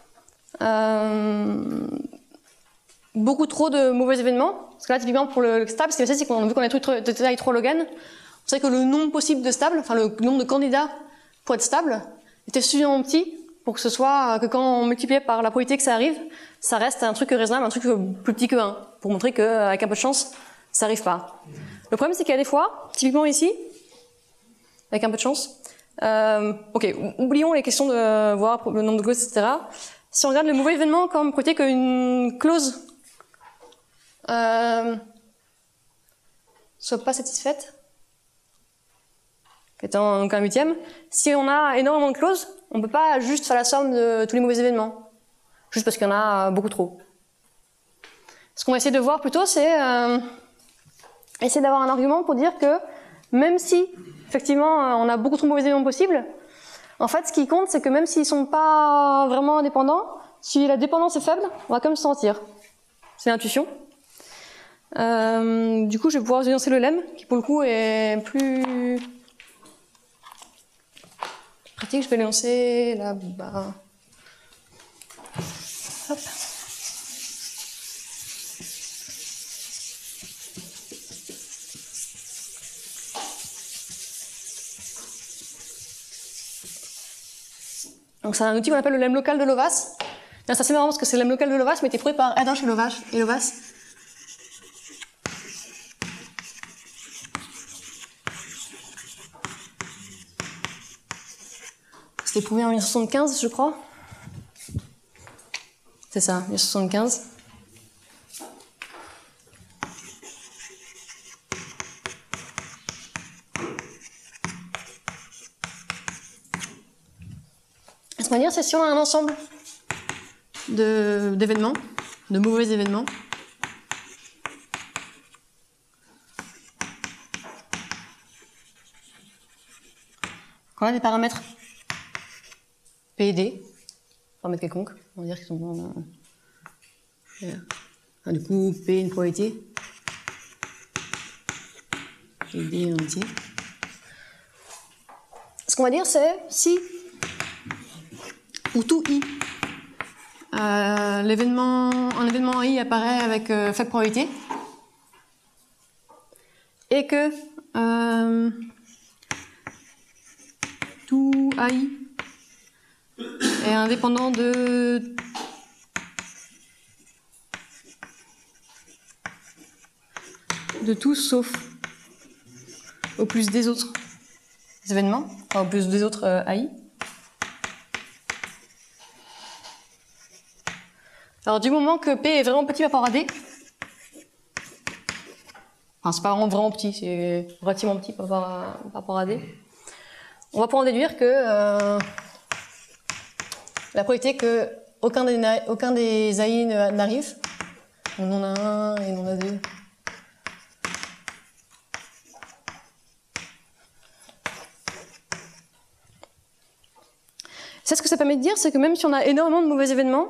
beaucoup trop de mauvais événements, parce que là, typiquement, pour le stable, ce qui se passe, c'est qu'on vu qu'on a un truc de taille 3 Logan, on sait que le nombre possible de stables, enfin le nombre de candidats pour être stable, était suffisamment petit pour que ce soit que quand on multipliait par la probabilité que ça arrive, ça reste un truc raisonnable, un truc plus petit que 1, pour montrer qu'avec un peu de chance, ça arrive pas. Le problème, c'est qu'il y a des fois, typiquement ici, avec un peu de chance, ok, oublions les questions de voir le nombre de clauses, etc. Si on regarde le mauvais événement comme probabilité qu'une clause soit pas satisfaite, étant donc un huitième, si on a énormément de clauses, on peut pas juste faire la somme de tous les mauvais événements, juste parce qu'il y en a beaucoup trop. Ce qu'on va essayer de voir plutôt, c'est essayer d'avoir un argument pour dire que même si, effectivement, on a beaucoup trop de mauvais événements possibles, en fait, ce qui compte, c'est que même s'ils sont pas vraiment indépendants, si la dépendance est faible, on va quand même se sentir. C'est l'intuition. Du coup, je vais pouvoir énoncer le lemme, qui pour le coup est plus pratique. Je vais l'énoncer là-bas. Hop. Donc c'est un outil qu'on appelle le lemme local de Lovász. C'est assez marrant parce que c'est le lemme local de Lovász, mais été prouvé par Erdős et Lovász. C'était prouvé en 1975, je crois. C'est ça, 1975. Ce qu'on va dire, c'est si on a un ensemble d'événements, de mauvais événements, quand on a des paramètres P et D, paramètres quelconques, on va dire qu'ils sont du coup P une probabilité et D un entier. Ce qu'on va dire, c'est si pour tout I, un événement I apparaît avec faible probabilité, et que tout AI est indépendant de de tout sauf au plus des autres événements, enfin au plus des autres AI. Alors du moment que P est vraiment petit par rapport à D, enfin c'est pas vraiment petit, c'est relativement petit par rapport à D, on va pouvoir en déduire que la probabilité que aucun des AI n'arrive, on en a un et on en a deux. Ça, ce que ça permet de dire, c'est que même si on a énormément de mauvais événements,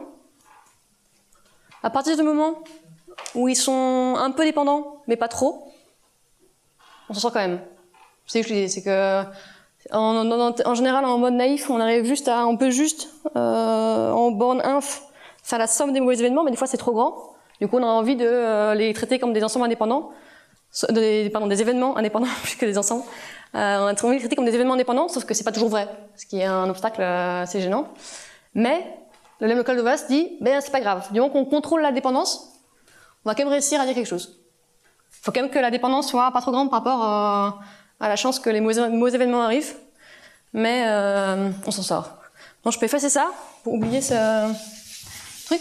à partir du moment où ils sont un peu dépendants, mais pas trop, on s'en sort quand même. C'est ce que je disais, c'est que en général, en mode naïf, on peut juste en borne inf faire la somme des mauvais événements, mais des fois c'est trop grand. Du coup, on a envie de les traiter comme des ensembles indépendants, des événements indépendants plus que des ensembles. On a envie de les traiter comme des événements indépendants, sauf que c'est pas toujours vrai, ce qui est un obstacle assez gênant. Mais le lemme local de Wallace dit, ben c'est pas grave. Du moment qu'on contrôle la dépendance, on va quand même réussir à dire quelque chose. Il faut quand même que la dépendance soit pas trop grande par rapport à la chance que les mauvais événements arrivent, mais on s'en sort. Donc je peux effacer ça pour oublier ce truc.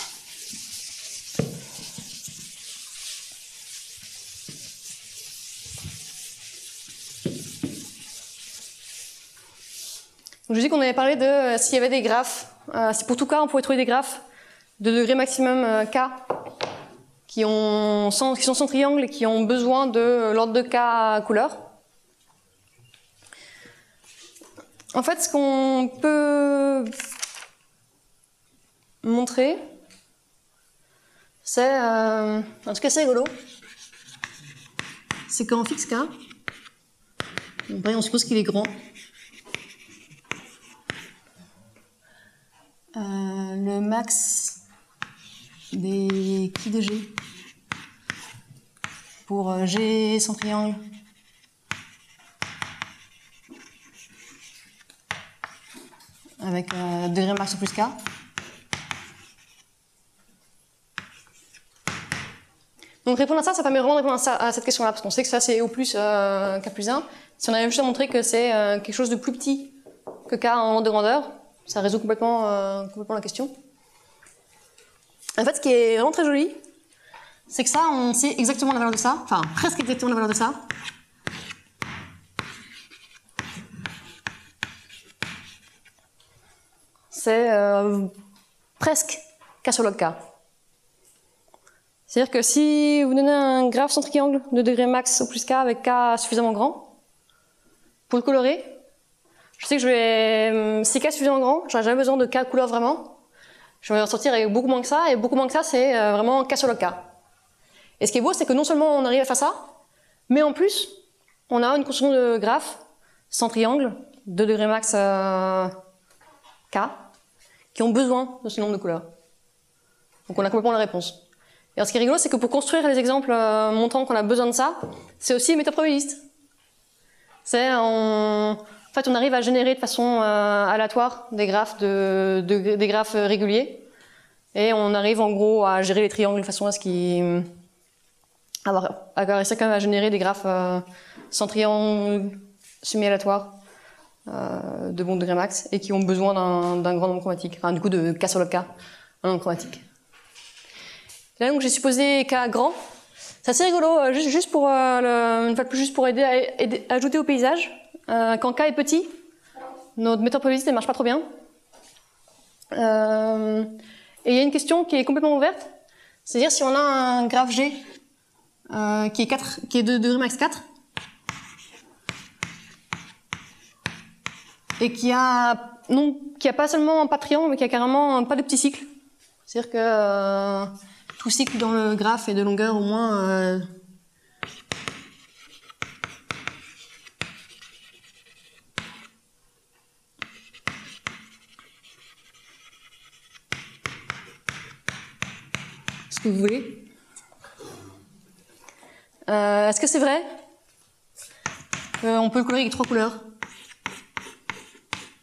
Donc je dis qu'on avait parlé de s'il y avait des graphes, si pour tout cas on pouvait trouver des graphes de degré maximum K qui sont sans triangle et qui ont besoin de l'ordre de K couleur. En fait, ce qu'on peut montrer, c'est un truc assez rigolo. C'est qu'en fixe K, on suppose qu'il est grand. Le max des qui de G pour G sans triangle avec degré max au plus K. Donc répondre à ça, ça permet vraiment de répondre à cette question-là, parce qu'on sait que ça c'est au plus K plus 1. Si on avait juste à montrer que c'est quelque chose de plus petit que K en ordre de grandeur, ça résout complètement la question. En fait, ce qui est vraiment très joli, c'est que ça, on sait exactement la valeur de ça, enfin presque exactement la valeur de ça. C'est presque K sur log K. C'est-à-dire que si vous donnez un graphe sans triangle de degré max au plus K avec K suffisamment grand, pour le colorer, je sais que si K est suffisamment grand, j'aurai jamais besoin de K couleur vraiment. Je vais en sortir avec beaucoup moins que ça, et beaucoup moins que ça, c'est vraiment K sur log K. Et ce qui est beau, c'est que non seulement on arrive à faire ça, mais en plus, on a une construction de graphe sans triangle, de degré max K, qui ont besoin de ce nombre de couleurs. Donc on a complètement la réponse. Et alors ce qui est rigolo, c'est que pour construire les exemples montrant qu'on a besoin de ça, c'est aussi une méthode probabiliste. En fait, on arrive à générer de façon aléatoire des graphes, des graphes réguliers, et on arrive en gros à gérer les triangles de façon à réussir quand même à générer des graphes sans triangle semi-aléatoires de bon degré max et qui ont besoin d'un grand nombre chromatique, enfin du coup de K sur le K, un nombre chromatique. Là donc j'ai supposé K grand. C'est assez rigolo, juste pour une fois de plus juste pour aider à ajouter au paysage. Quand K est petit, notre méthode probabiliste ne marche pas trop bien. Et il y a une question qui est complètement ouverte, c'est-à-dire si on a un graphe G qui est de degré max 4 et qui a pas seulement pas de triangle mais qui a carrément pas de petit cycle. C'est-à-dire que tout cycle dans le graphe est de longueur au moins ce que vous voulez. Est-ce que c'est vrai qu'on peut le colorer avec 3 couleurs?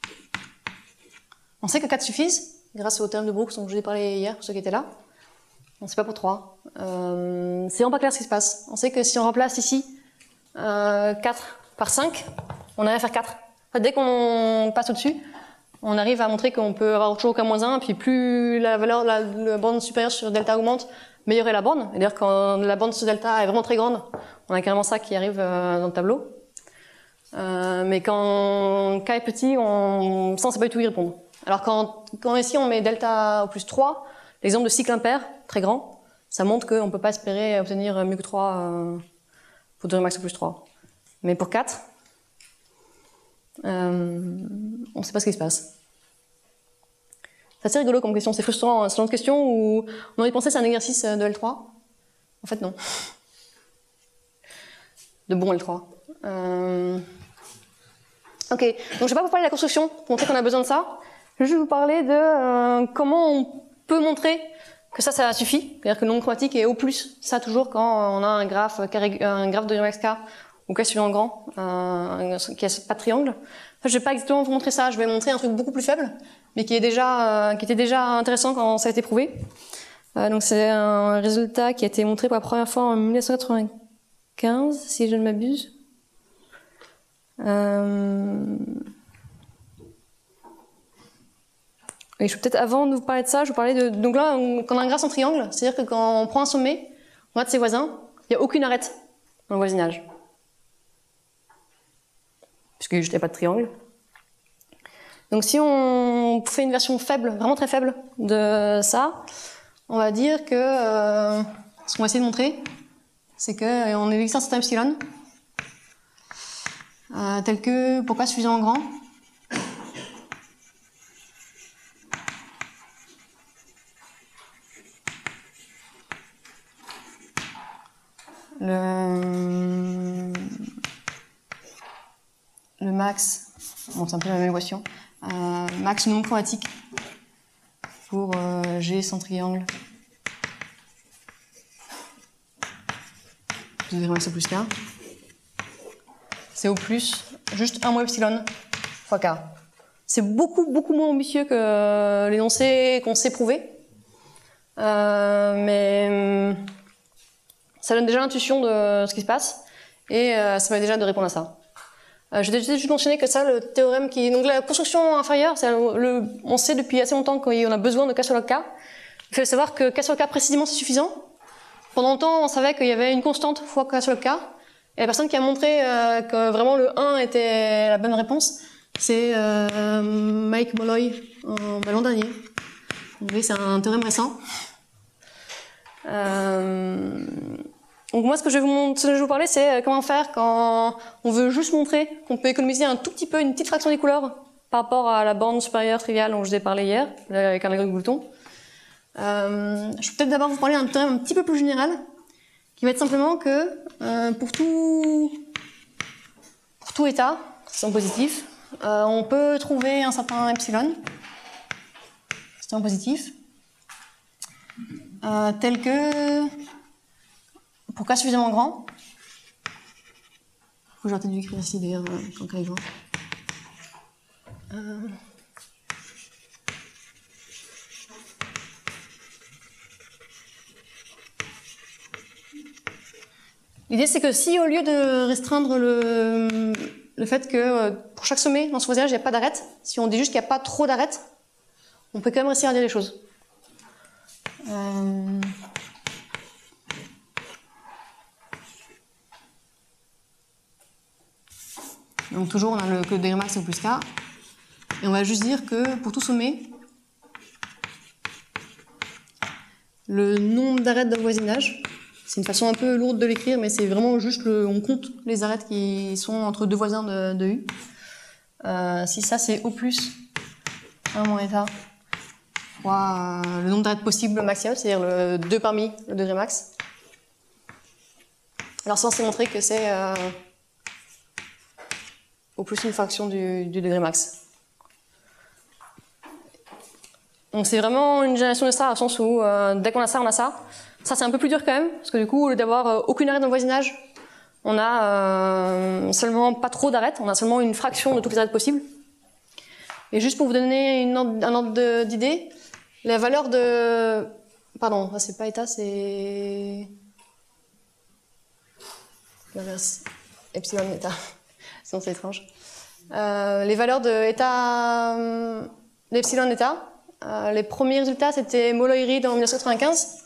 On sait que 4 suffisent, grâce au théorème de Brooks dont je vous ai parlé hier, pour ceux qui étaient là. On ne sait pas pour 3. C'est vraiment pas clair ce qui se passe. On sait que si on remplace ici 4 par 5, on arrive à faire 4. En fait, dès qu'on passe au-dessus, on arrive à montrer qu'on peut avoir toujours aucun moins 1, puis plus la valeur de la bande supérieure sur delta augmente, meilleure est la bande. Et d'ailleurs, quand la bande sur delta est vraiment très grande, on a carrément ça qui arrive dans le tableau. Mais quand k est petit, ça ne sait pas du tout y répondre. Alors quand ici on met delta au plus 3, l'exemple de cycle impair, très grand, ça montre qu'on ne peut pas espérer obtenir mieux que 3 pour degré max au plus 3. Mais pour 4, on ne sait pas ce qui se passe. C'est assez rigolo comme question, c'est frustrant. C'est une autre question où on aurait pensé c'est un exercice de L3. En fait, non. De bon L3. Ok, donc je ne vais pas vous parler de la construction pour montrer qu'on a besoin de ça. Je vais juste vous parler de comment on peut montrer que ça suffit. C'est-à-dire que le nombre chromatique est au plus, ça toujours quand on a un graphe de degré max K ou K suivant grand, qui n'a pas de triangle. Enfin, je ne vais pas exactement vous montrer ça, je vais montrer un truc beaucoup plus faible, mais qui était déjà intéressant quand ça a été prouvé. Donc c'est un résultat qui a été montré pour la première fois en 1995, si je ne m'abuse. Et je peux peut-être, avant de vous parler de ça, je vous parlais de... Donc là, quand on a un graphe en triangle, c'est-à-dire que quand on prend un sommet, on regarde ses voisins, il n'y a aucune arête dans le voisinage. Puisque juste il n'y a pas de triangle. Donc si on fait une version faible, vraiment très faible de ça, on va dire que ce qu'on va essayer de montrer, c'est qu'on est un certain epsilon, tel que pour K suffisamment grand, le max, bon c'est un peu la même équation, max nombre chromatique pour G sans triangle de degré max au plus K, c'est au plus juste 1 moins epsilon fois K. C'est beaucoup moins ambitieux que l'énoncé qu'on sait prouver, mais ça donne déjà l'intuition de ce qui se passe et ça permet déjà de répondre à ça. Je vais juste mentionner que ça, le théorème qui... Donc la construction inférieure, on sait depuis assez longtemps qu'on a besoin de K sur log K. Il faut savoir que K sur log K précisément c'est suffisant. Pendant longtemps, on savait qu'il y avait une constante fois K sur log K. Et la personne qui a montré que vraiment le 1 était la bonne réponse, c'est Mike Molloy l'an dernier. Donc oui, c'est un théorème récent. Donc moi, ce que je vais vous parler, c'est comment faire quand on veut juste montrer qu'on peut économiser un tout petit peu, une petite fraction des couleurs par rapport à la bande supérieure triviale dont je vous ai parlé hier, avec un algorithme bouton. Je vais peut-être d'abord vous parler d'un théorème un petit peu plus général, qui va être simplement que pour tout état, c'est positif, on peut trouver un certain epsilon, c'est un positif, tel que pour K suffisamment grand, j'aurais peut-être dû écrire ici d'ailleurs quand K est grand. L'idée c'est que si au lieu de restreindre le fait que pour chaque sommet dans ce voisinage il n'y a pas d'arête, si on dit juste qu'il n'y a pas trop d'arête, on peut quand même réussir à dire les choses. Donc toujours on a le degré max au plus K, et on va juste dire que pour tout sommet, le nombre d'arêtes dans le voisinage, c'est une façon un peu lourde de l'écrire, mais c'est vraiment juste on compte les arêtes qui sont entre deux voisins de U. Si ça c'est au plus 1 moins état fois le nombre d'arêtes possibles maximal, c'est-à-dire le 2 parmi le degré max. Alors ça on s'est montré que c'est au plus une fraction du degré max. Donc c'est vraiment une génération de star, au sens où dès qu'on a ça, on a ça. Ça c'est un peu plus dur quand même, parce que du coup, au lieu d'avoir aucune arête dans le voisinage, on a seulement pas trop d'arêtes, on a seulement une fraction de toutes les arêtes possibles. Et juste pour vous donner un ordre d'idée, la valeur Pardon, c'est pas état, c'est l'inverse. Epsilon état. Sinon c'est étrange. Les valeurs de état, d'epsilon état. Les premiers résultats c'était Molloy-Reed en 1995.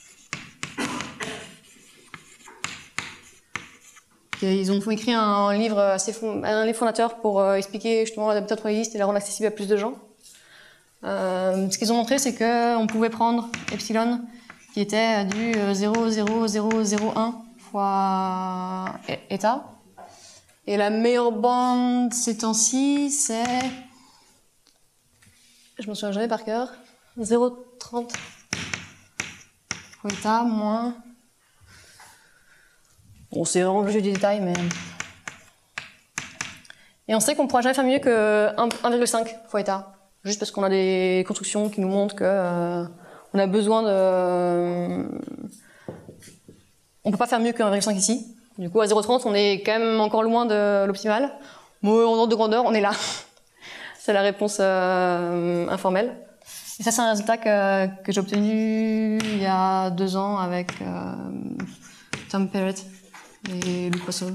Ils ont écrit un livre fondateur pour expliquer justement la méthode probabiliste et la rendre accessible à plus de gens. Ce qu'ils ont montré, c'est qu'on pouvait prendre epsilon qui était du 0,0001 fois état. Et la meilleure bande ces temps-ci, c'est, je m'en souviens jamais par cœur, 0,30 fois état moins. Bon, c'est vraiment le jeu du détail, mais. Et on sait qu'on ne pourra jamais faire mieux que 1,5 fois état. Juste parce qu'on a des constructions qui nous montrent que on a besoin de. On peut pas faire mieux que 1,5 ici. Du coup, à 0,30, on est quand même encore loin de l'optimal. Mais en ordre de grandeur, on est là. C'est la réponse informelle. Et ça, c'est un résultat que j'ai obtenu il y a 2 ans avec Tom Perrett et Luc Poisson.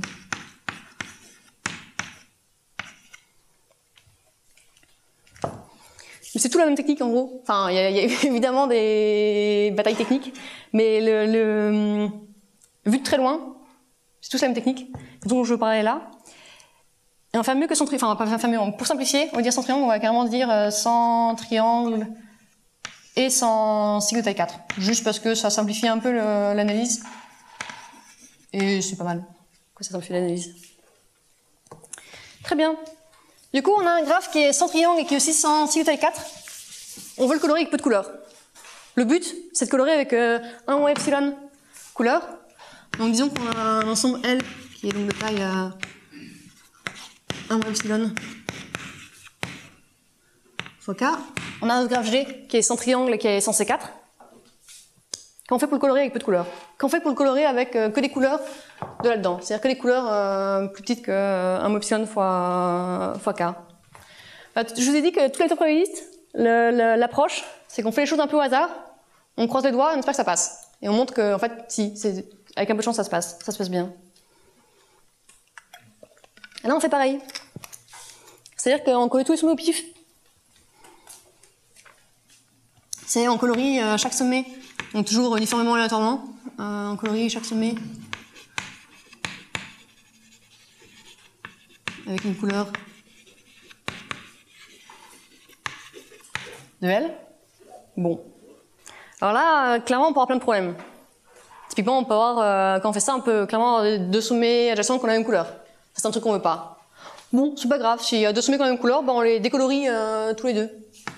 C'est tout la même technique en gros. Enfin, il y a évidemment des batailles techniques, mais vu de très loin, c'est tout la même technique dont je parlais là. Et on va faire mieux que sans triangle. Enfin, on va pas faire mieux. Pour simplifier, on va dire sans triangle, on va carrément dire sans triangle et sans signe de taille 4. Juste parce que ça simplifie un peu l'analyse. Et c'est pas mal que ça simplifie l'analyse. Très bien. Du coup, on a un graphe qui est sans triangle et qui est aussi sans signe de taille 4. On veut le colorer avec peu de couleurs. Le but, c'est de colorer avec 1 ou epsilon couleurs. Donc disons qu'on a un ensemble L qui est donc de taille 1 ou epsilon fois K. On a un graphe G qui est sans triangle et qui est sans C4. Quand on fait pour le colorer avec peu de couleurs. Quand on fait pour le colorer avec que des couleurs de là-dedans. C'est-à-dire que des couleurs plus petites que 1 epsilon fois K. Je vous ai dit que toute la méthode probabiliste, l'approche, c'est qu'on fait les choses un peu au hasard, on croise les doigts et on espère que ça passe. Et on montre que, en fait, si, avec un peu de chance, ça se passe bien. Et là, on fait pareil. C'est-à-dire qu'on colorie tous les sommets au pif. On colorie chaque sommet, donc toujours uniformément aléatoirement. On colorie chaque sommet avec une couleur de L. Bon. Alors là, clairement, on peut avoir plein de problèmes. Typiquement, on peut avoir, quand on fait ça, on peut clairement avoir 2 sommets adjacents qui ont la même couleur. Ça, c'est un truc qu'on veut pas. Bon, c'est pas grave. S'il y a 2 sommets qui ont la même couleur, ben on les décolorie tous les 2.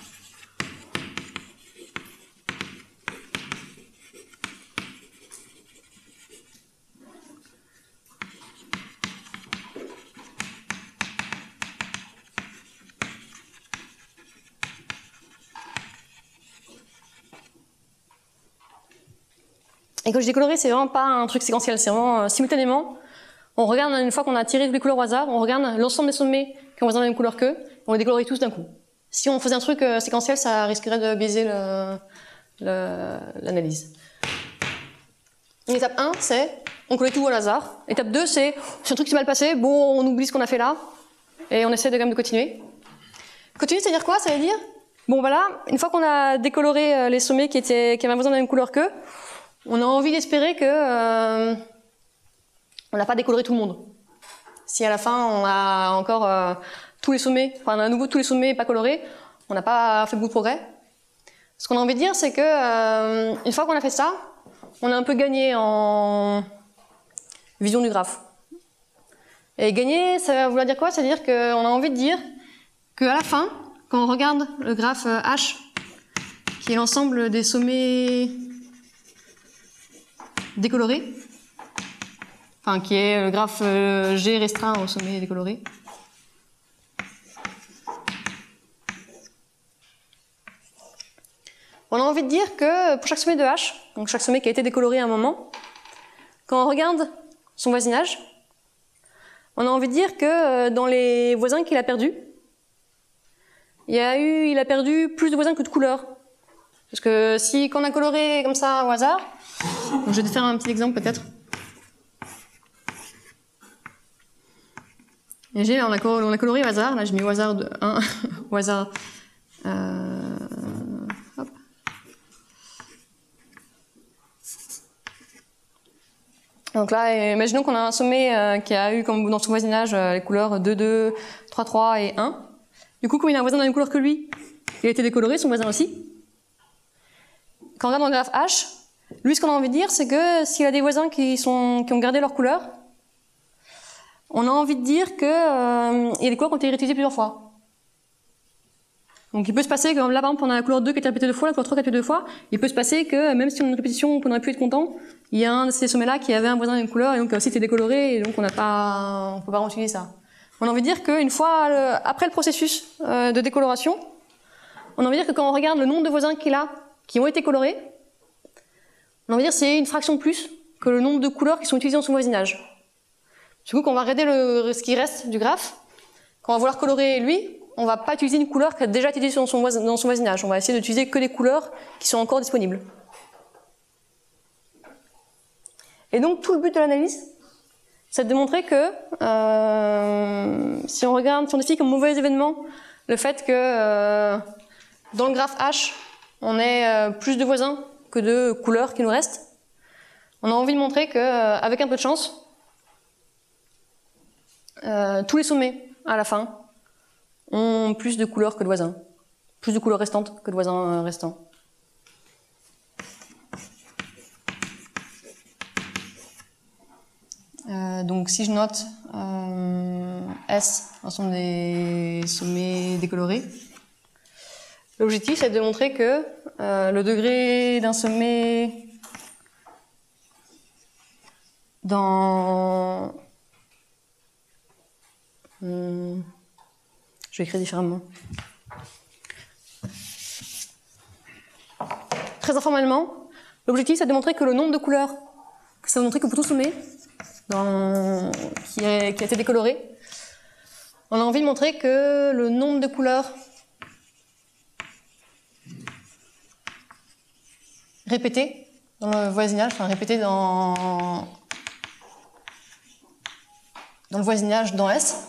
Et quand je dis coloré, c'est vraiment pas un truc séquentiel, c'est vraiment simultanément. On regarde, une fois qu'on a tiré toutes les couleurs au hasard, on regarde l'ensemble des sommets qui ont la même couleur qu'eux, on les décolorie tous d'un coup. Si on faisait un truc séquentiel, ça risquerait de biaiser l'analyse. Étape 1, c'est on colorie tout au hasard. Étape 2, c'est un truc qui s'est mal passé, bon, on oublie ce qu'on a fait là, et on essaie quand même de continuer. Continuer, ça veut dire quoi? Ça veut dire, bon voilà, une fois qu'on a décoloré les sommets qui avaient besoin de la même couleur qu'eux, on a envie d'espérer que on n'a pas décoloré tout le monde. Si à la fin on a encore tous les sommets, enfin on a à nouveau tous les sommets pas colorés, on n'a pas fait beaucoup de progrès. Ce qu'on a envie de dire, c'est que une fois qu'on a fait ça, on a un peu gagné en vision du graphe. Et gagner, ça va vouloir dire quoi? Ça veut dire qu'on a envie de dire qu'à la fin, quand on regarde le graphe H, qui est l'ensemble des sommets décoloré, enfin qui est le graphe G restreint au sommet décoloré. On a envie de dire que pour chaque sommet de H, donc chaque sommet qui a été décoloré à un moment, quand on regarde son voisinage, on a envie de dire que dans les voisins qu'il a perdus, il a perdu plus de voisins que de couleurs. Parce que si quand on a coloré comme ça au hasard, donc je vais te faire un petit exemple peut-être. Et là, on a coloré au hasard, là j'ai mis au hasard de 1, au hasard. Hop. Donc là, imaginons qu'on a un sommet qui a eu comme dans son voisinage les couleurs 2, 2, 3, 3 et 1. Du coup, comme il a un voisin dans la même couleur que lui, il a été décoloré, son voisin aussi. Quand on regarde dans le graphe H, lui, ce qu'on a envie de dire, c'est que s'il a des voisins qui ont gardé leur couleur, on a envie de dire qu'il y a des couleurs qui ont été réutilisées plusieurs fois. Donc il peut se passer que là, par exemple, on a la couleur 2 qui a été répétée 2 fois, la couleur 3 qui a été répétée 2 fois. Il peut se passer que même si on a une répétition qu'on aurait pu être content, il y a un de ces sommets-là qui avait un voisin d'une couleur et donc qui a aussi été décoloré et donc on peut pas réutiliser ça. On a envie de dire qu'une fois, après le processus de décoloration, on a envie de dire que quand on regarde le nombre de voisins qu'il a qui ont été colorés, on a envie de dire que c'est une fraction de plus que le nombre de couleurs qui sont utilisées dans son voisinage. Du coup, quand on va regarder ce qui reste du graphe, quand on va vouloir colorer lui, on va pas utiliser une couleur qui a déjà été utilisée dans son voisinage. On va essayer d'utiliser que des couleurs qui sont encore disponibles. Et donc, tout le but de l'analyse, c'est de démontrer que si on définit comme mauvais événement le fait que dans le graphe H, on ait plus de voisins que de couleurs qui nous restent, on a envie de montrer qu'avec un peu de chance, tous les sommets, à la fin, ont plus de couleurs que de voisins. Plus de couleurs restantes que de voisins restants. Donc si je note S, l'ensemble des sommets décolorés, l'objectif c'est de montrer que le degré d'un sommet dans... je vais écrire différemment. Très informellement, l'objectif c'est de montrer que le nombre de couleurs, que ça va montrer que pour tout sommet qui a été décoloré, on a envie de montrer que le nombre de couleurs répétées dans le voisinage, enfin répétées dans le voisinage dans S,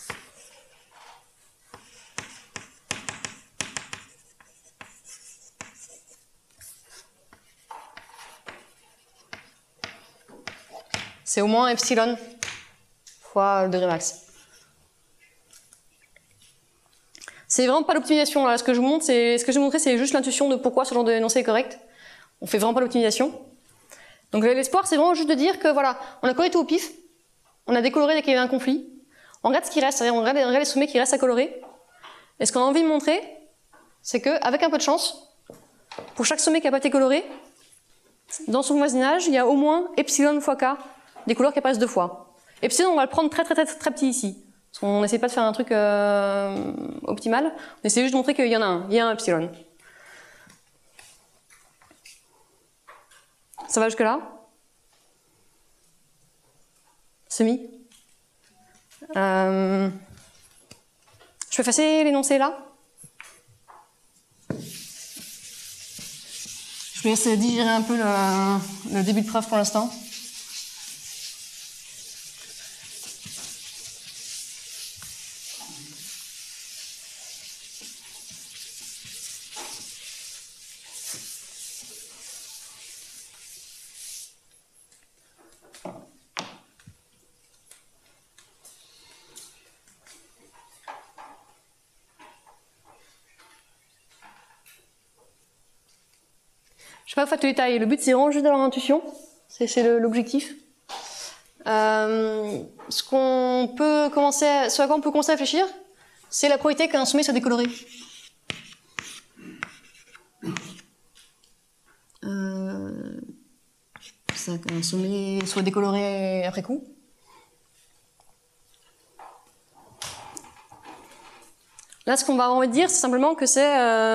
c'est au moins epsilon fois le degré max. C'est vraiment pas l'optimisation là. Ce que je vous montre, ce que j'ai montré, c'est juste l'intuition de pourquoi ce genre d'énoncé est correct. On fait vraiment pas l'optimisation. Donc l'espoir, c'est vraiment juste de dire que voilà, on a coloré tout au pif, on a décoloré dès qu'il y avait un conflit, on regarde ce qui reste, c'est-à-dire on regarde les sommets qui restent à colorer. Et ce qu'on a envie de montrer, c'est qu'avec un peu de chance, pour chaque sommet qui n'a pas été coloré, dans son voisinage, il y a au moins epsilon fois k des couleurs qui apparaissent 2 fois. Epsilon, on va le prendre très petit ici. Parce qu'on n'essaie pas de faire un truc optimal, on essaie juste de montrer qu'il y en a un, il y a un epsilon. Ça va jusque là? Semi. Je peux effacer l'énoncé là? Je vais essayer de digérer un peu le début de preuve pour l'instant. Je ne vais pas faire tout le détail. Le but, c'est vraiment juste d'avoir l'intuition. C'est l'objectif. Ce à quoi on peut commencer à réfléchir, c'est la probabilité qu'un sommet soit décoloré. Qu'un sommet soit décoloré après coup. Là, ce qu'on va envie de dire, c'est simplement que c'est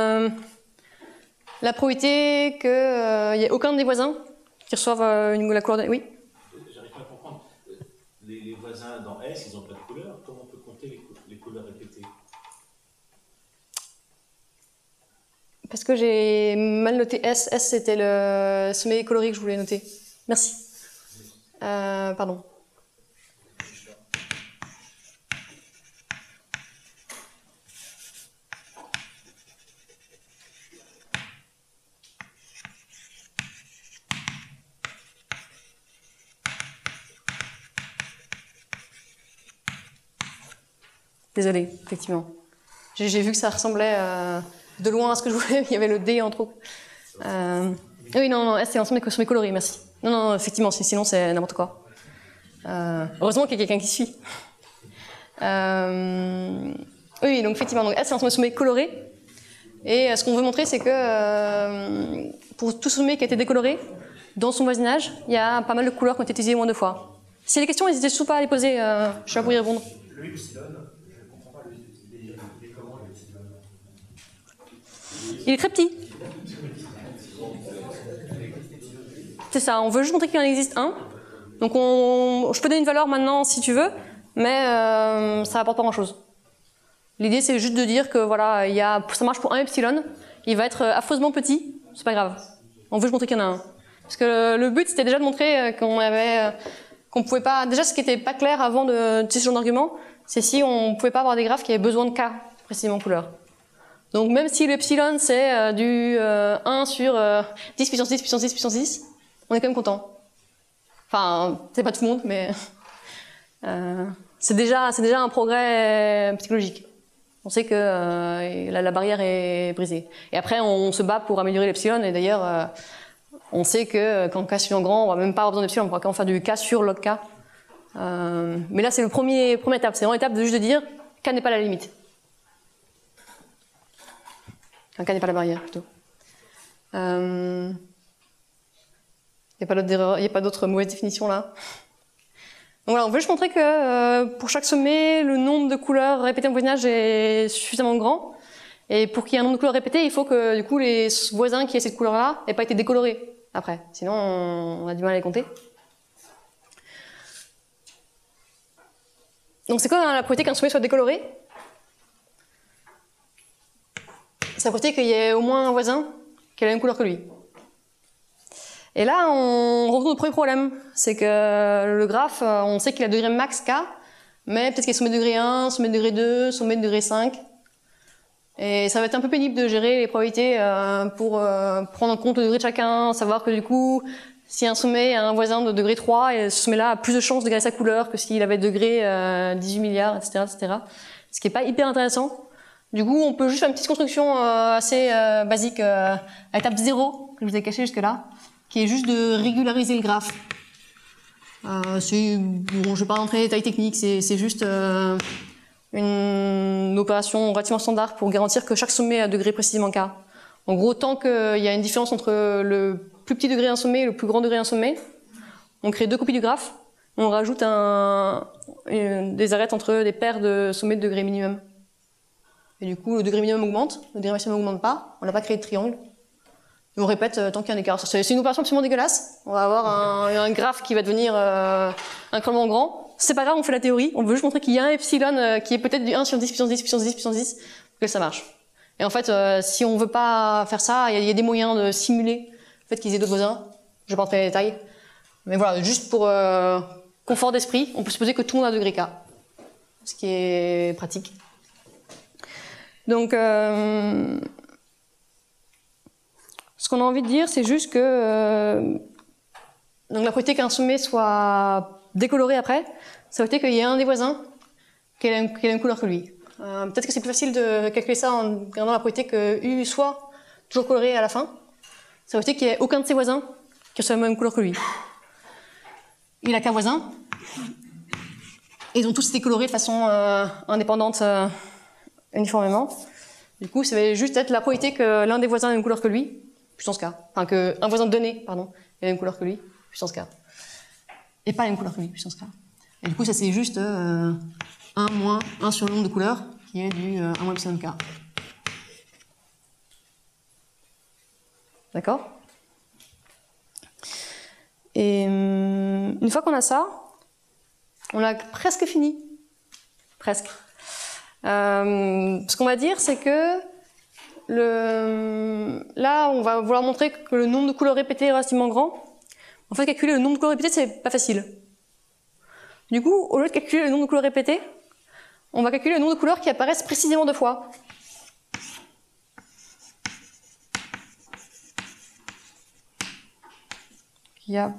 la probabilité qu'il n'y ait aucun des voisins qui reçoivent la couleur. Oui. J'arrive pas à comprendre. Les voisins dans S, ils n'ont pas de couleur. Comment on peut compter les couleurs répétées? parce que j'ai mal noté S. S, c'était le sommet coloré que je voulais noter. Merci. Pardon. Désolée, effectivement. J'ai vu que ça ressemblait de loin à ce que je voulais, il y avait le D en trop. Oui, non, S, c'est un sommet coloré, merci. Non, effectivement, sinon c'est n'importe quoi. Heureusement qu'il y a quelqu'un qui suit. Oui, donc effectivement, donc S, c'est un sommet coloré. Et ce qu'on veut montrer, c'est que pour tout sommet qui a été décoloré, dans son voisinage, il y a pas mal de couleurs qui ont été utilisées au moins 2 fois. Si y a des questions, n'hésitez surtout pas à les poser, je suis là pour y répondre. Le epsilon, je ne comprends pas comment le epsilon. Il est très petit. C'est ça, on veut juste montrer qu'il en existe un. Donc je peux donner une valeur maintenant si tu veux, mais ça apporte pas grand chose. L'idée c'est juste de dire que voilà, ça marche pour un epsilon, il va être affreusement petit, c'est pas grave. On veut juste montrer qu'il y en a un. Parce que le but c'était déjà de montrer qu'on pouvait pas. Déjà ce qui était pas clair avant d'utiliser ce genre d'argument, c'est si on pouvait pas avoir des graphes qui avaient besoin de K précisément couleur. Donc même si l'epsilon c'est du 1 sur 10 puissance 10 puissance 10 puissance 10, on est quand même content. Enfin, c'est pas tout le monde, mais c'est déjà un progrès psychologique. On sait que la barrière est brisée. Et après, on se bat pour améliorer l'epsilon. Et d'ailleurs, on sait que quand K suffit en grand, on va même pas avoir besoin d'epsilon, on pourra quand même faire du K sur log K. Mais là, c'est le première étape. C'est vraiment l'étape de juste de dire K n'est pas la limite. K n'est pas la barrière, plutôt. Il n'y a pas d'autre mauvaise définition là. Donc voilà, on veut juste montrer que pour chaque sommet, le nombre de couleurs répétées en voisinage est suffisamment grand. Et pour qu'il y ait un nombre de couleurs répétées, il faut que du coup les voisins qui aient cette couleur-là n'aient pas été décolorés après. Sinon, on a du mal à les compter. Donc c'est quoi la propriété qu'un sommet soit décoloré? C'est la propriété qu'il y ait au moins un voisin qui a la même couleur que lui. Et là, on retrouve notre premier problème. C'est que le graphe, on sait qu'il a degré max K, mais peut-être qu'il y a sommet de degré 1, sommet de degré 2, sommet de degré 5. Et ça va être un peu pénible de gérer les probabilités pour prendre en compte le degré de chacun, savoir que du coup, si un sommet a un voisin de degré 3, et ce sommet-là a plus de chances de garder sa couleur que s'il avait degré 18 milliards, etc., etc. Ce qui est pas hyper intéressant. Du coup, on peut juste faire une petite construction assez basique à l'étape 0, que je vous ai caché jusque-là, qui est juste de régulariser le graphe. Bon, je vais pas rentrer dans les détails techniques, c'est juste une opération relativement standard pour garantir que chaque sommet a degré précisément K. En gros, tant qu'il y a une différence entre le plus petit degré d'un sommet et le plus grand degré d'un sommet, on crée 2 copies du graphe, on rajoute des arêtes entre des paires de sommets de degré minimum. Et du coup, le degré minimum augmente, le degré maximum n'augmente pas, on n'a pas créé de triangle. Et on répète tant qu'il y a un écart. C'est une opération absolument dégueulasse. On va avoir un graphe qui va devenir incroyablement grand. C'est pas grave, on fait la théorie. On veut juste montrer qu'il y a un epsilon qui est peut-être du 1 sur 10 puissance 10 puissance 10 puissance 10 pour que ça marche. Et en fait, si on veut pas faire ça, il y a des moyens de simuler le fait qu'ils aient d'autres voisins. Je vais pas rentrer dans les détails. Mais voilà, juste pour confort d'esprit, on peut supposer que tout le monde a degré K. Ce qui est pratique. Donc, ce qu'on a envie de dire, c'est juste que donc la probabilité qu'un sommet soit décoloré après, ça veut dire qu'il y a un des voisins qui a la même couleur que lui. Peut-être que c'est plus facile de calculer ça en regardant la probabilité que U soit toujours coloré à la fin. Ça veut dire qu'il n'y a aucun de ses voisins qui soit la même couleur que lui. Il a qu'un voisin. Ils ont tous été colorés de façon indépendante uniformément. Du coup, ça va juste être la probabilité que l'un des voisins ait la même couleur que lui, puissance K. Enfin, qu'un voisin donné, pardon, ait la même couleur que lui, puissance K. Et pas la même couleur que lui, puissance K. Et du coup, ça c'est juste 1 moins 1 sur le nombre de couleurs, qui est du 1 moins epsilon K. D'accord? Et une fois qu'on a ça, on a presque fini. Presque. Ce qu'on va dire, c'est que là, on va vouloir montrer que le nombre de couleurs répétées est relativement grand. En fait, calculer le nombre de couleurs répétées, c'est pas facile. Du coup, au lieu de calculer le nombre de couleurs répétées, on va calculer le nombre de couleurs qui apparaissent précisément 2 fois. Il y a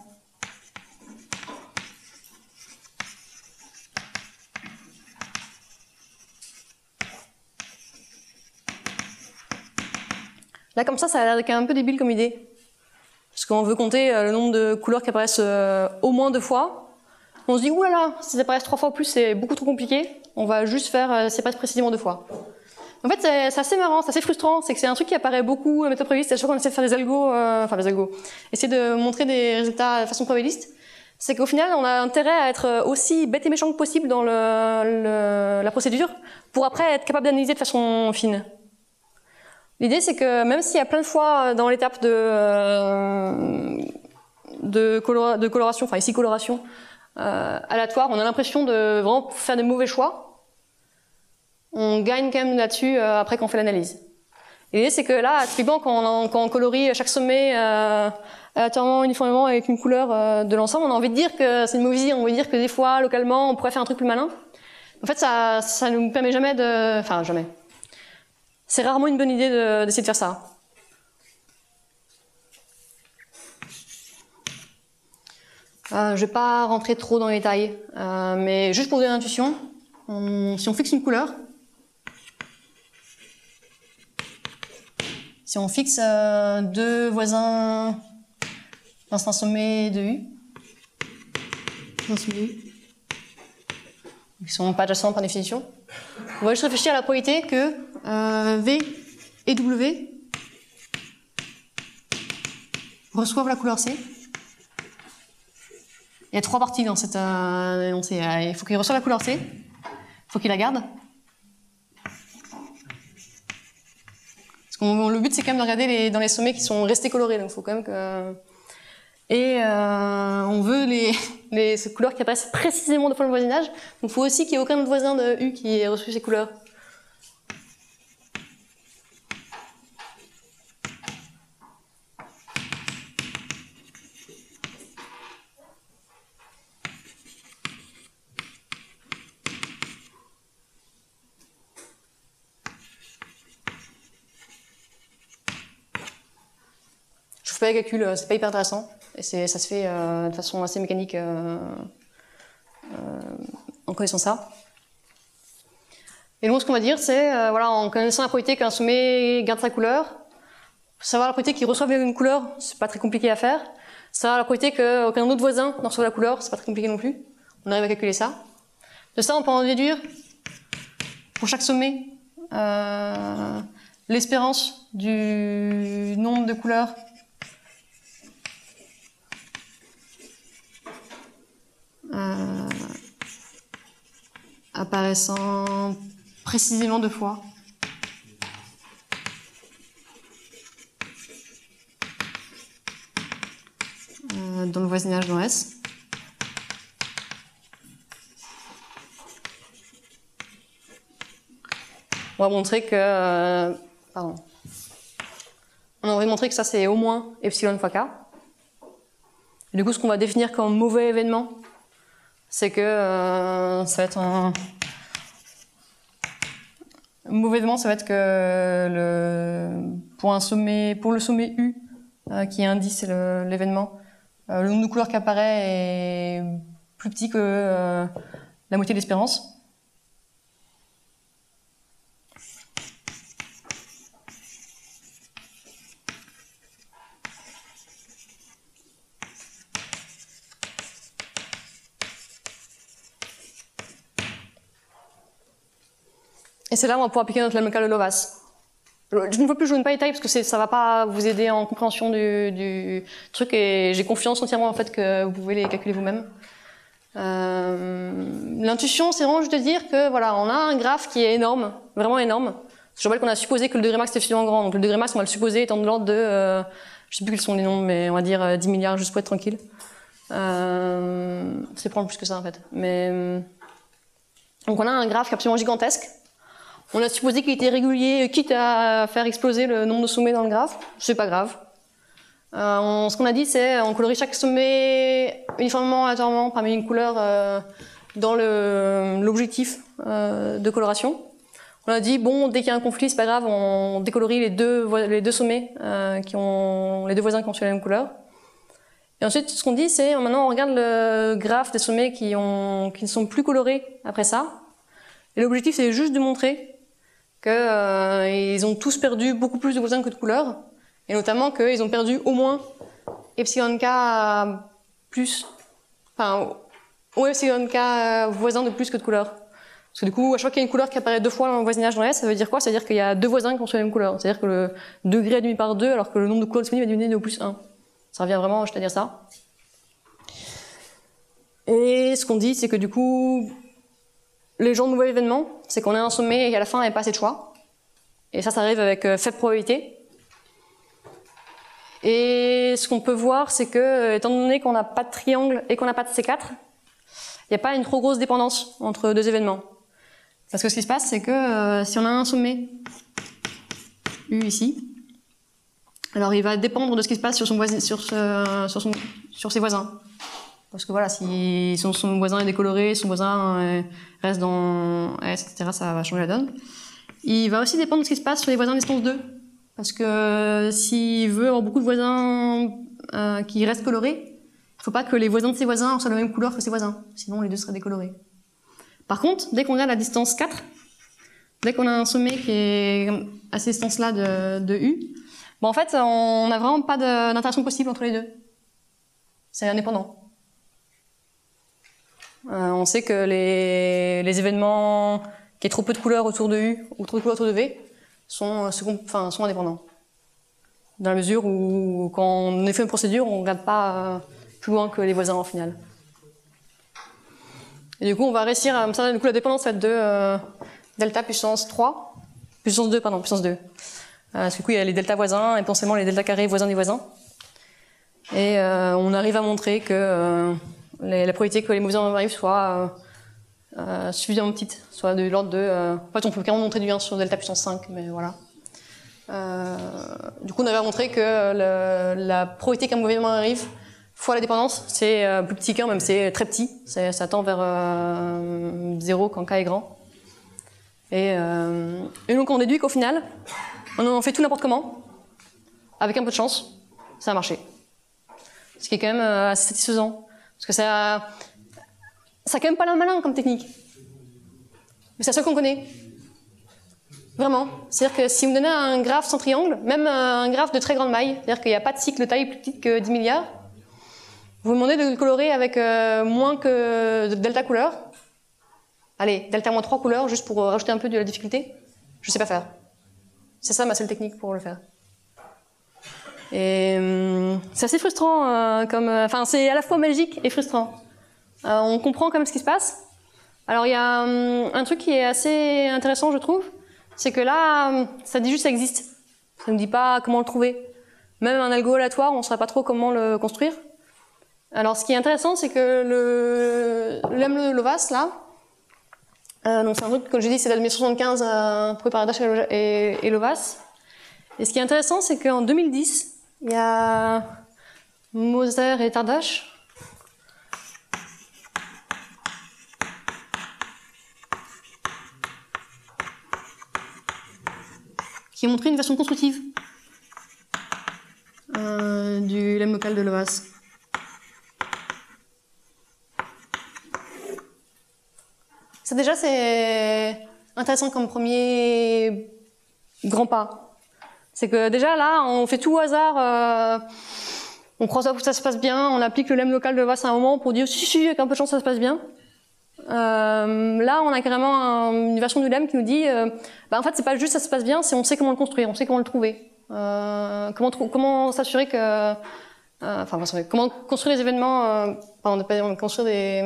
là, comme ça a l'air quand même un peu débile comme idée. Parce qu'on veut compter le nombre de couleurs qui apparaissent au moins 2 fois. On se dit, oulala, si ça apparaissent 3 fois ou plus, c'est beaucoup trop compliqué. On va juste faire, ça apparaît précisément 2 fois. En fait, c'est assez marrant, c'est assez frustrant. C'est que c'est un truc qui apparaît beaucoup à méthode probabiliste. À chaque fois qu'on essaie de faire des algos, essayer de montrer des résultats de façon probabiliste. C'est qu'au final, on a intérêt à être aussi bête et méchant que possible dans la procédure pour après être capable d'analyser de façon fine. L'idée, c'est que même s'il y a plein de fois dans l'étape de coloration, enfin ici coloration, aléatoire, on a l'impression de vraiment faire des mauvais choix, on gagne quand même là-dessus après qu'on fait l'analyse. L'idée, c'est que là, typiquement, quand on colorie chaque sommet aléatoirement, uniformément avec une couleur de l'ensemble, on a envie de dire que c'est une mauvaise idée, on veut dire que des fois, localement, on pourrait faire un truc plus malin. En fait, ça nous permet jamais de... Enfin, jamais. C'est rarement une bonne idée d'essayer de faire ça. Je vais pas rentrer trop dans les détails, mais juste pour vous donner l'intuition, si on fixe une couleur, si on fixe 2 voisins dans un sommet de U, qui sont pas adjacents par définition, on va juste réfléchir à la probabilité que V et W reçoivent la couleur C. Il y a 3 parties dans cet énoncé. Il faut qu'il reçoive la couleur C, il faut qu'il la garde. Parce que le but, c'est quand même de regarder dans les sommets qui sont restés colorés. Donc il faut quand même que... Et on veut ces couleurs qui apparaissent précisément 2 fois le voisinage. Donc il faut aussi qu'il n'y ait aucun autre voisin de U qui ait reçu ces couleurs. Je fais les calculs, c'est pas hyper intéressant. Et ça se fait de façon assez mécanique en connaissant ça. Et donc ce qu'on va dire, c'est, voilà, en connaissant la probabilité qu'un sommet garde sa couleur, savoir la probabilité qu'il reçoive une couleur, c'est pas très compliqué à faire. Savoir la probabilité qu'aucun autre voisin n'en reçoive la couleur, c'est pas très compliqué non plus. On arrive à calculer ça. De ça, on peut en déduire, pour chaque sommet, l'espérance du nombre de couleurs apparaissant précisément 2 fois. Dans le voisinage dans S. On va montrer que... pardon. On va montrer que ça c'est au moins epsilon fois k. Et du coup, ce qu'on va définir comme mauvais événement, c'est que ça va être un mauvais événement, ça va être que pour le sommet U, qui indice l'événement, le nombre de couleurs qui apparaît est plus petit que la moitié de l'espérance. Et c'est là où on va pouvoir appliquer notre lemma de Lovász. Une fois de plus, je ne donne pas les détails parce que ça va pas vous aider en compréhension du truc et j'ai confiance entièrement en fait que vous pouvez les calculer vous-même. L'intuition, c'est vraiment juste de dire que voilà, on a un graphe qui est énorme, vraiment énorme. Je rappelle qu'on a supposé que le degré max était suffisamment grand, donc le degré max, on va le supposer étant de l'ordre de, je sais plus quels sont les nombres, mais on va dire 10 milliards juste pour être tranquille. C'est prendre plus que ça en fait. Mais donc on a un graphe qui est absolument gigantesque. On a supposé qu'il était régulier, quitte à faire exploser le nombre de sommets dans le graphe. C'est pas grave. Ce qu'on a dit, c'est on colorie chaque sommet uniformément, aléatoirement, parmi une couleur dans l'objectif de coloration. On a dit, bon, dès qu'il y a un conflit, c'est pas grave, on décolorie les deux sommets, les deux voisins qui ont suivi la même couleur. Et ensuite, ce qu'on dit, c'est maintenant on regarde le graphe des sommets qui ne sont plus colorés après ça. Et l'objectif, c'est juste de montrer qu'ils ont tous perdu beaucoup plus de voisins que de couleurs. Et notamment qu'ils ont perdu au moins epsilon k plus, enfin, ou epsilon k voisins de plus que de couleurs. Parce que du coup, à chaque fois qu'il y a une couleur qui apparaît 2 fois dans le voisinage dans S, ça veut dire quoi? Ça veut dire qu'il y a 2 voisins qui ont sur la même couleur. C'est-à-dire que le degré est divisé par 2, alors que le nombre de couleurs disponibles est divisé de plus 1. Ça revient vraiment, je à dire ça. Et ce qu'on dit, c'est que du coup, les genres de nouveaux événements, c'est qu'on a un sommet et à la fin, il n'y a pas assez de choix. Et ça arrive avec faible probabilité. Et ce qu'on peut voir, c'est que, étant donné qu'on n'a pas de triangle et qu'on n'a pas de C4, il n'y a pas une trop grosse dépendance entre 2 événements. Parce que ce qui se passe, c'est que si on a un sommet U ici, alors il va dépendre de ce qui se passe sur ses voisins. Parce que voilà, si son voisin est décoloré, son voisin reste dans S, etc., ça va changer la donne. Il va aussi dépendre de ce qui se passe sur les voisins d'instance 2. Parce que s'il veut avoir beaucoup de voisins qui restent colorés, il ne faut pas que les voisins de ses voisins soient de la même couleur que ses voisins. Sinon, les deux seraient décolorés. Par contre, dès qu'on regarde la distance 4, dès qu'on a un sommet qui est à cette distance-là de U, bon, en fait, on n'a vraiment pas d'interaction possible entre les deux. C'est indépendant. On sait que les événements qui aient trop peu de couleurs autour de U ou trop de couleurs autour de V sont indépendants. Dans la mesure où, quand on fait une procédure, on ne regarde pas plus loin que les voisins en final. Et du coup, on va réussir à... Du coup, la dépendance va être de delta puissance 3, puissance 2, pardon, puissance 2. Parce que du coup, il y a les delta voisins et potentiellement les delta carrés voisins des voisins. Et on arrive à montrer que la probabilité que les voisins arrivent soit suffisamment petite, soit de l'ordre de... en fait, on peut carrément montrer du 1 sur delta puissance 5, mais voilà. Du coup, on avait montré que la probabilité qu'un mauvais événement arrive fois la dépendance, c'est plus petit qu'un, même c'est très petit. Ça tend vers 0 quand K est grand. Et donc, on déduit qu'au final, on en fait tout n'importe comment, avec un peu de chance, ça a marché. Ce qui est quand même assez satisfaisant. Parce que ça quand même pas l'air malin comme technique. Mais c'est la seule qu'on connaît. Vraiment. C'est-à-dire que si vous me donnez un graphe sans triangle, même un graphe de très grande maille, c'est-à-dire qu'il n'y a pas de cycle de taille plus petite que 10 milliards, vous me demandez de le colorer avec moins que de delta couleurs. Allez, delta moins 3 couleurs, juste pour rajouter un peu de la difficulté. Je sais pas faire. C'est ça ma seule technique pour le faire. Et c'est assez frustrant, enfin c'est à la fois magique et frustrant. On comprend quand même ce qui se passe. Alors il y a un truc qui est assez intéressant, je trouve, c'est que là, ça dit juste que ça existe. Ça ne dit pas comment le trouver. Même un algo aléatoire, on ne saurait pas trop comment le construire. Alors ce qui est intéressant, c'est que le lemme de Lovász, là, donc c'est un truc, comme je dis, c'est de 1975, prouvé par Dash et Lovász. Et ce qui est intéressant, c'est qu'en 2010, il y a Moser et Tardash qui ont montré une version constructive du lemme local de Lovász. Ça déjà, c'est intéressant comme premier grand pas. C'est que déjà là, on fait tout au hasard, on croise que ça se passe bien, on applique le lemme local de Lovász à un moment pour dire si, avec un peu de chance ça se passe bien. Là, on a carrément une version du lemme qui nous dit en fait, c'est pas juste ça se passe bien, c'est on sait comment le construire, on sait comment le trouver. Comment s'assurer que... comment construire des événements... construire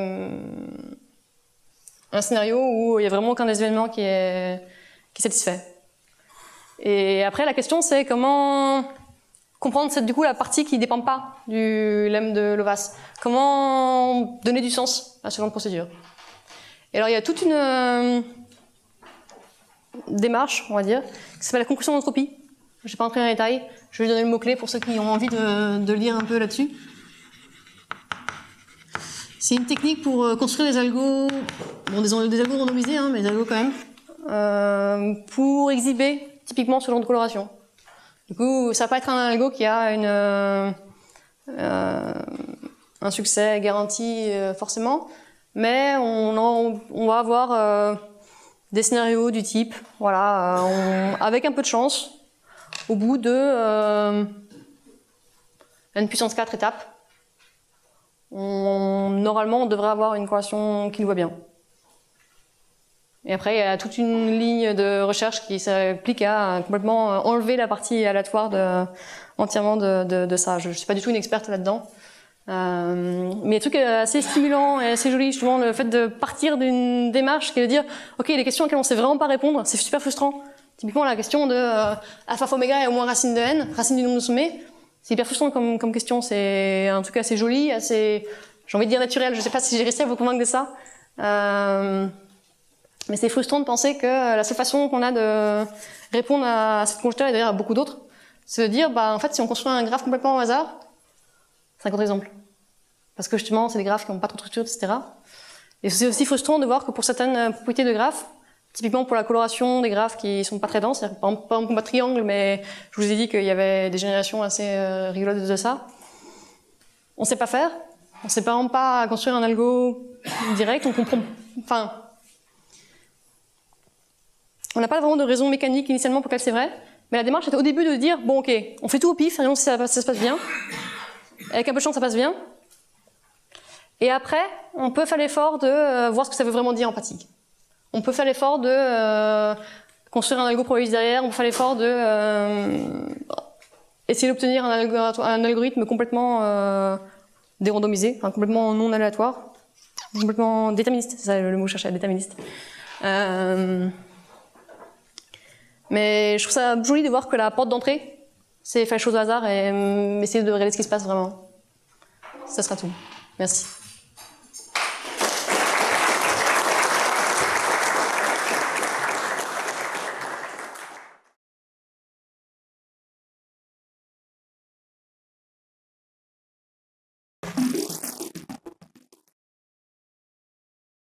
un scénario où il n'y a vraiment aucun des événements qui est satisfait. Et après, la question, c'est comment comprendre du coup la partie qui ne dépend pas du lemme de Lovász. Comment donner du sens à ce genre de procédure. Et alors, il y a toute une démarche, on va dire, qui s'appelle la conclusion d'entropie. Je ne vais pas entrer dans les détails, je vais donner le mot-clé pour ceux qui ont envie de lire un peu là-dessus. C'est une technique pour construire des algos, bon, des algos randomisés, hein, mais des algos quand même, pour exhiber typiquement ce genre de coloration. Du coup, ça va pas être un algo qui a un succès garanti forcément, mais on va avoir des scénarios du type, voilà, avec un peu de chance, au bout de n puissance 4 étapes, normalement on devrait avoir une corrélation qui nous va bien. Et après, il y a toute une ligne de recherche qui s'applique à complètement enlever la partie aléatoire entièrement de ça. Je ne suis pas du tout une experte là-dedans. Mais un truc assez stimulant et assez joli, justement, le fait de partir d'une démarche qui est de dire « Ok, les questions auxquelles on ne sait vraiment pas répondre, c'est super frustrant. » Typiquement, la question de alpha fois oméga est au moins racine de n, racine du nombre de sommets. C'est hyper frustrant comme question. C'est un truc assez joli, assez, j'ai envie de dire naturel. Je ne sais pas si j'ai réussi à vous convaincre de ça. Mais c'est frustrant de penser que la seule façon qu'on a de répondre à cette conjecture, et d'ailleurs à beaucoup d'autres, c'est de dire, en fait, si on construit un graphe complètement au hasard, c'est un contre-exemple. Parce que justement, c'est des graphes qui n'ont pas trop de structure, etc. Et c'est aussi frustrant de voir que pour certaines propriétés de graphes, typiquement pour la coloration des graphes qui sont pas très denses, par exemple combat triangle, mais je vous ai dit qu'il y avait des générations assez rigolotes de ça, on sait pas faire. On sait vraiment pas construire un algo direct, on comprend, enfin, on n'a pas vraiment de raison mécanique initialement pour laquelle c'est vrai, mais la démarche était au début de dire, bon ok, on fait tout au pif, voyons si ça se passe bien. Avec un peu de chance, ça passe bien. Et après, on peut faire l'effort de voir ce que ça veut vraiment dire en pratique. On peut faire l'effort de construire un algo probabiliste derrière, on peut faire l'effort de essayer d'obtenir un algorithme complètement dérandomisé, enfin, complètement non aléatoire, complètement déterministe, c'est ça le mot que je cherchais, déterministe. Mais je trouve ça joli de voir que la porte d'entrée, c'est faire les choses au hasard et essayer de réaliser ce qui se passe vraiment. Ça sera tout. Merci.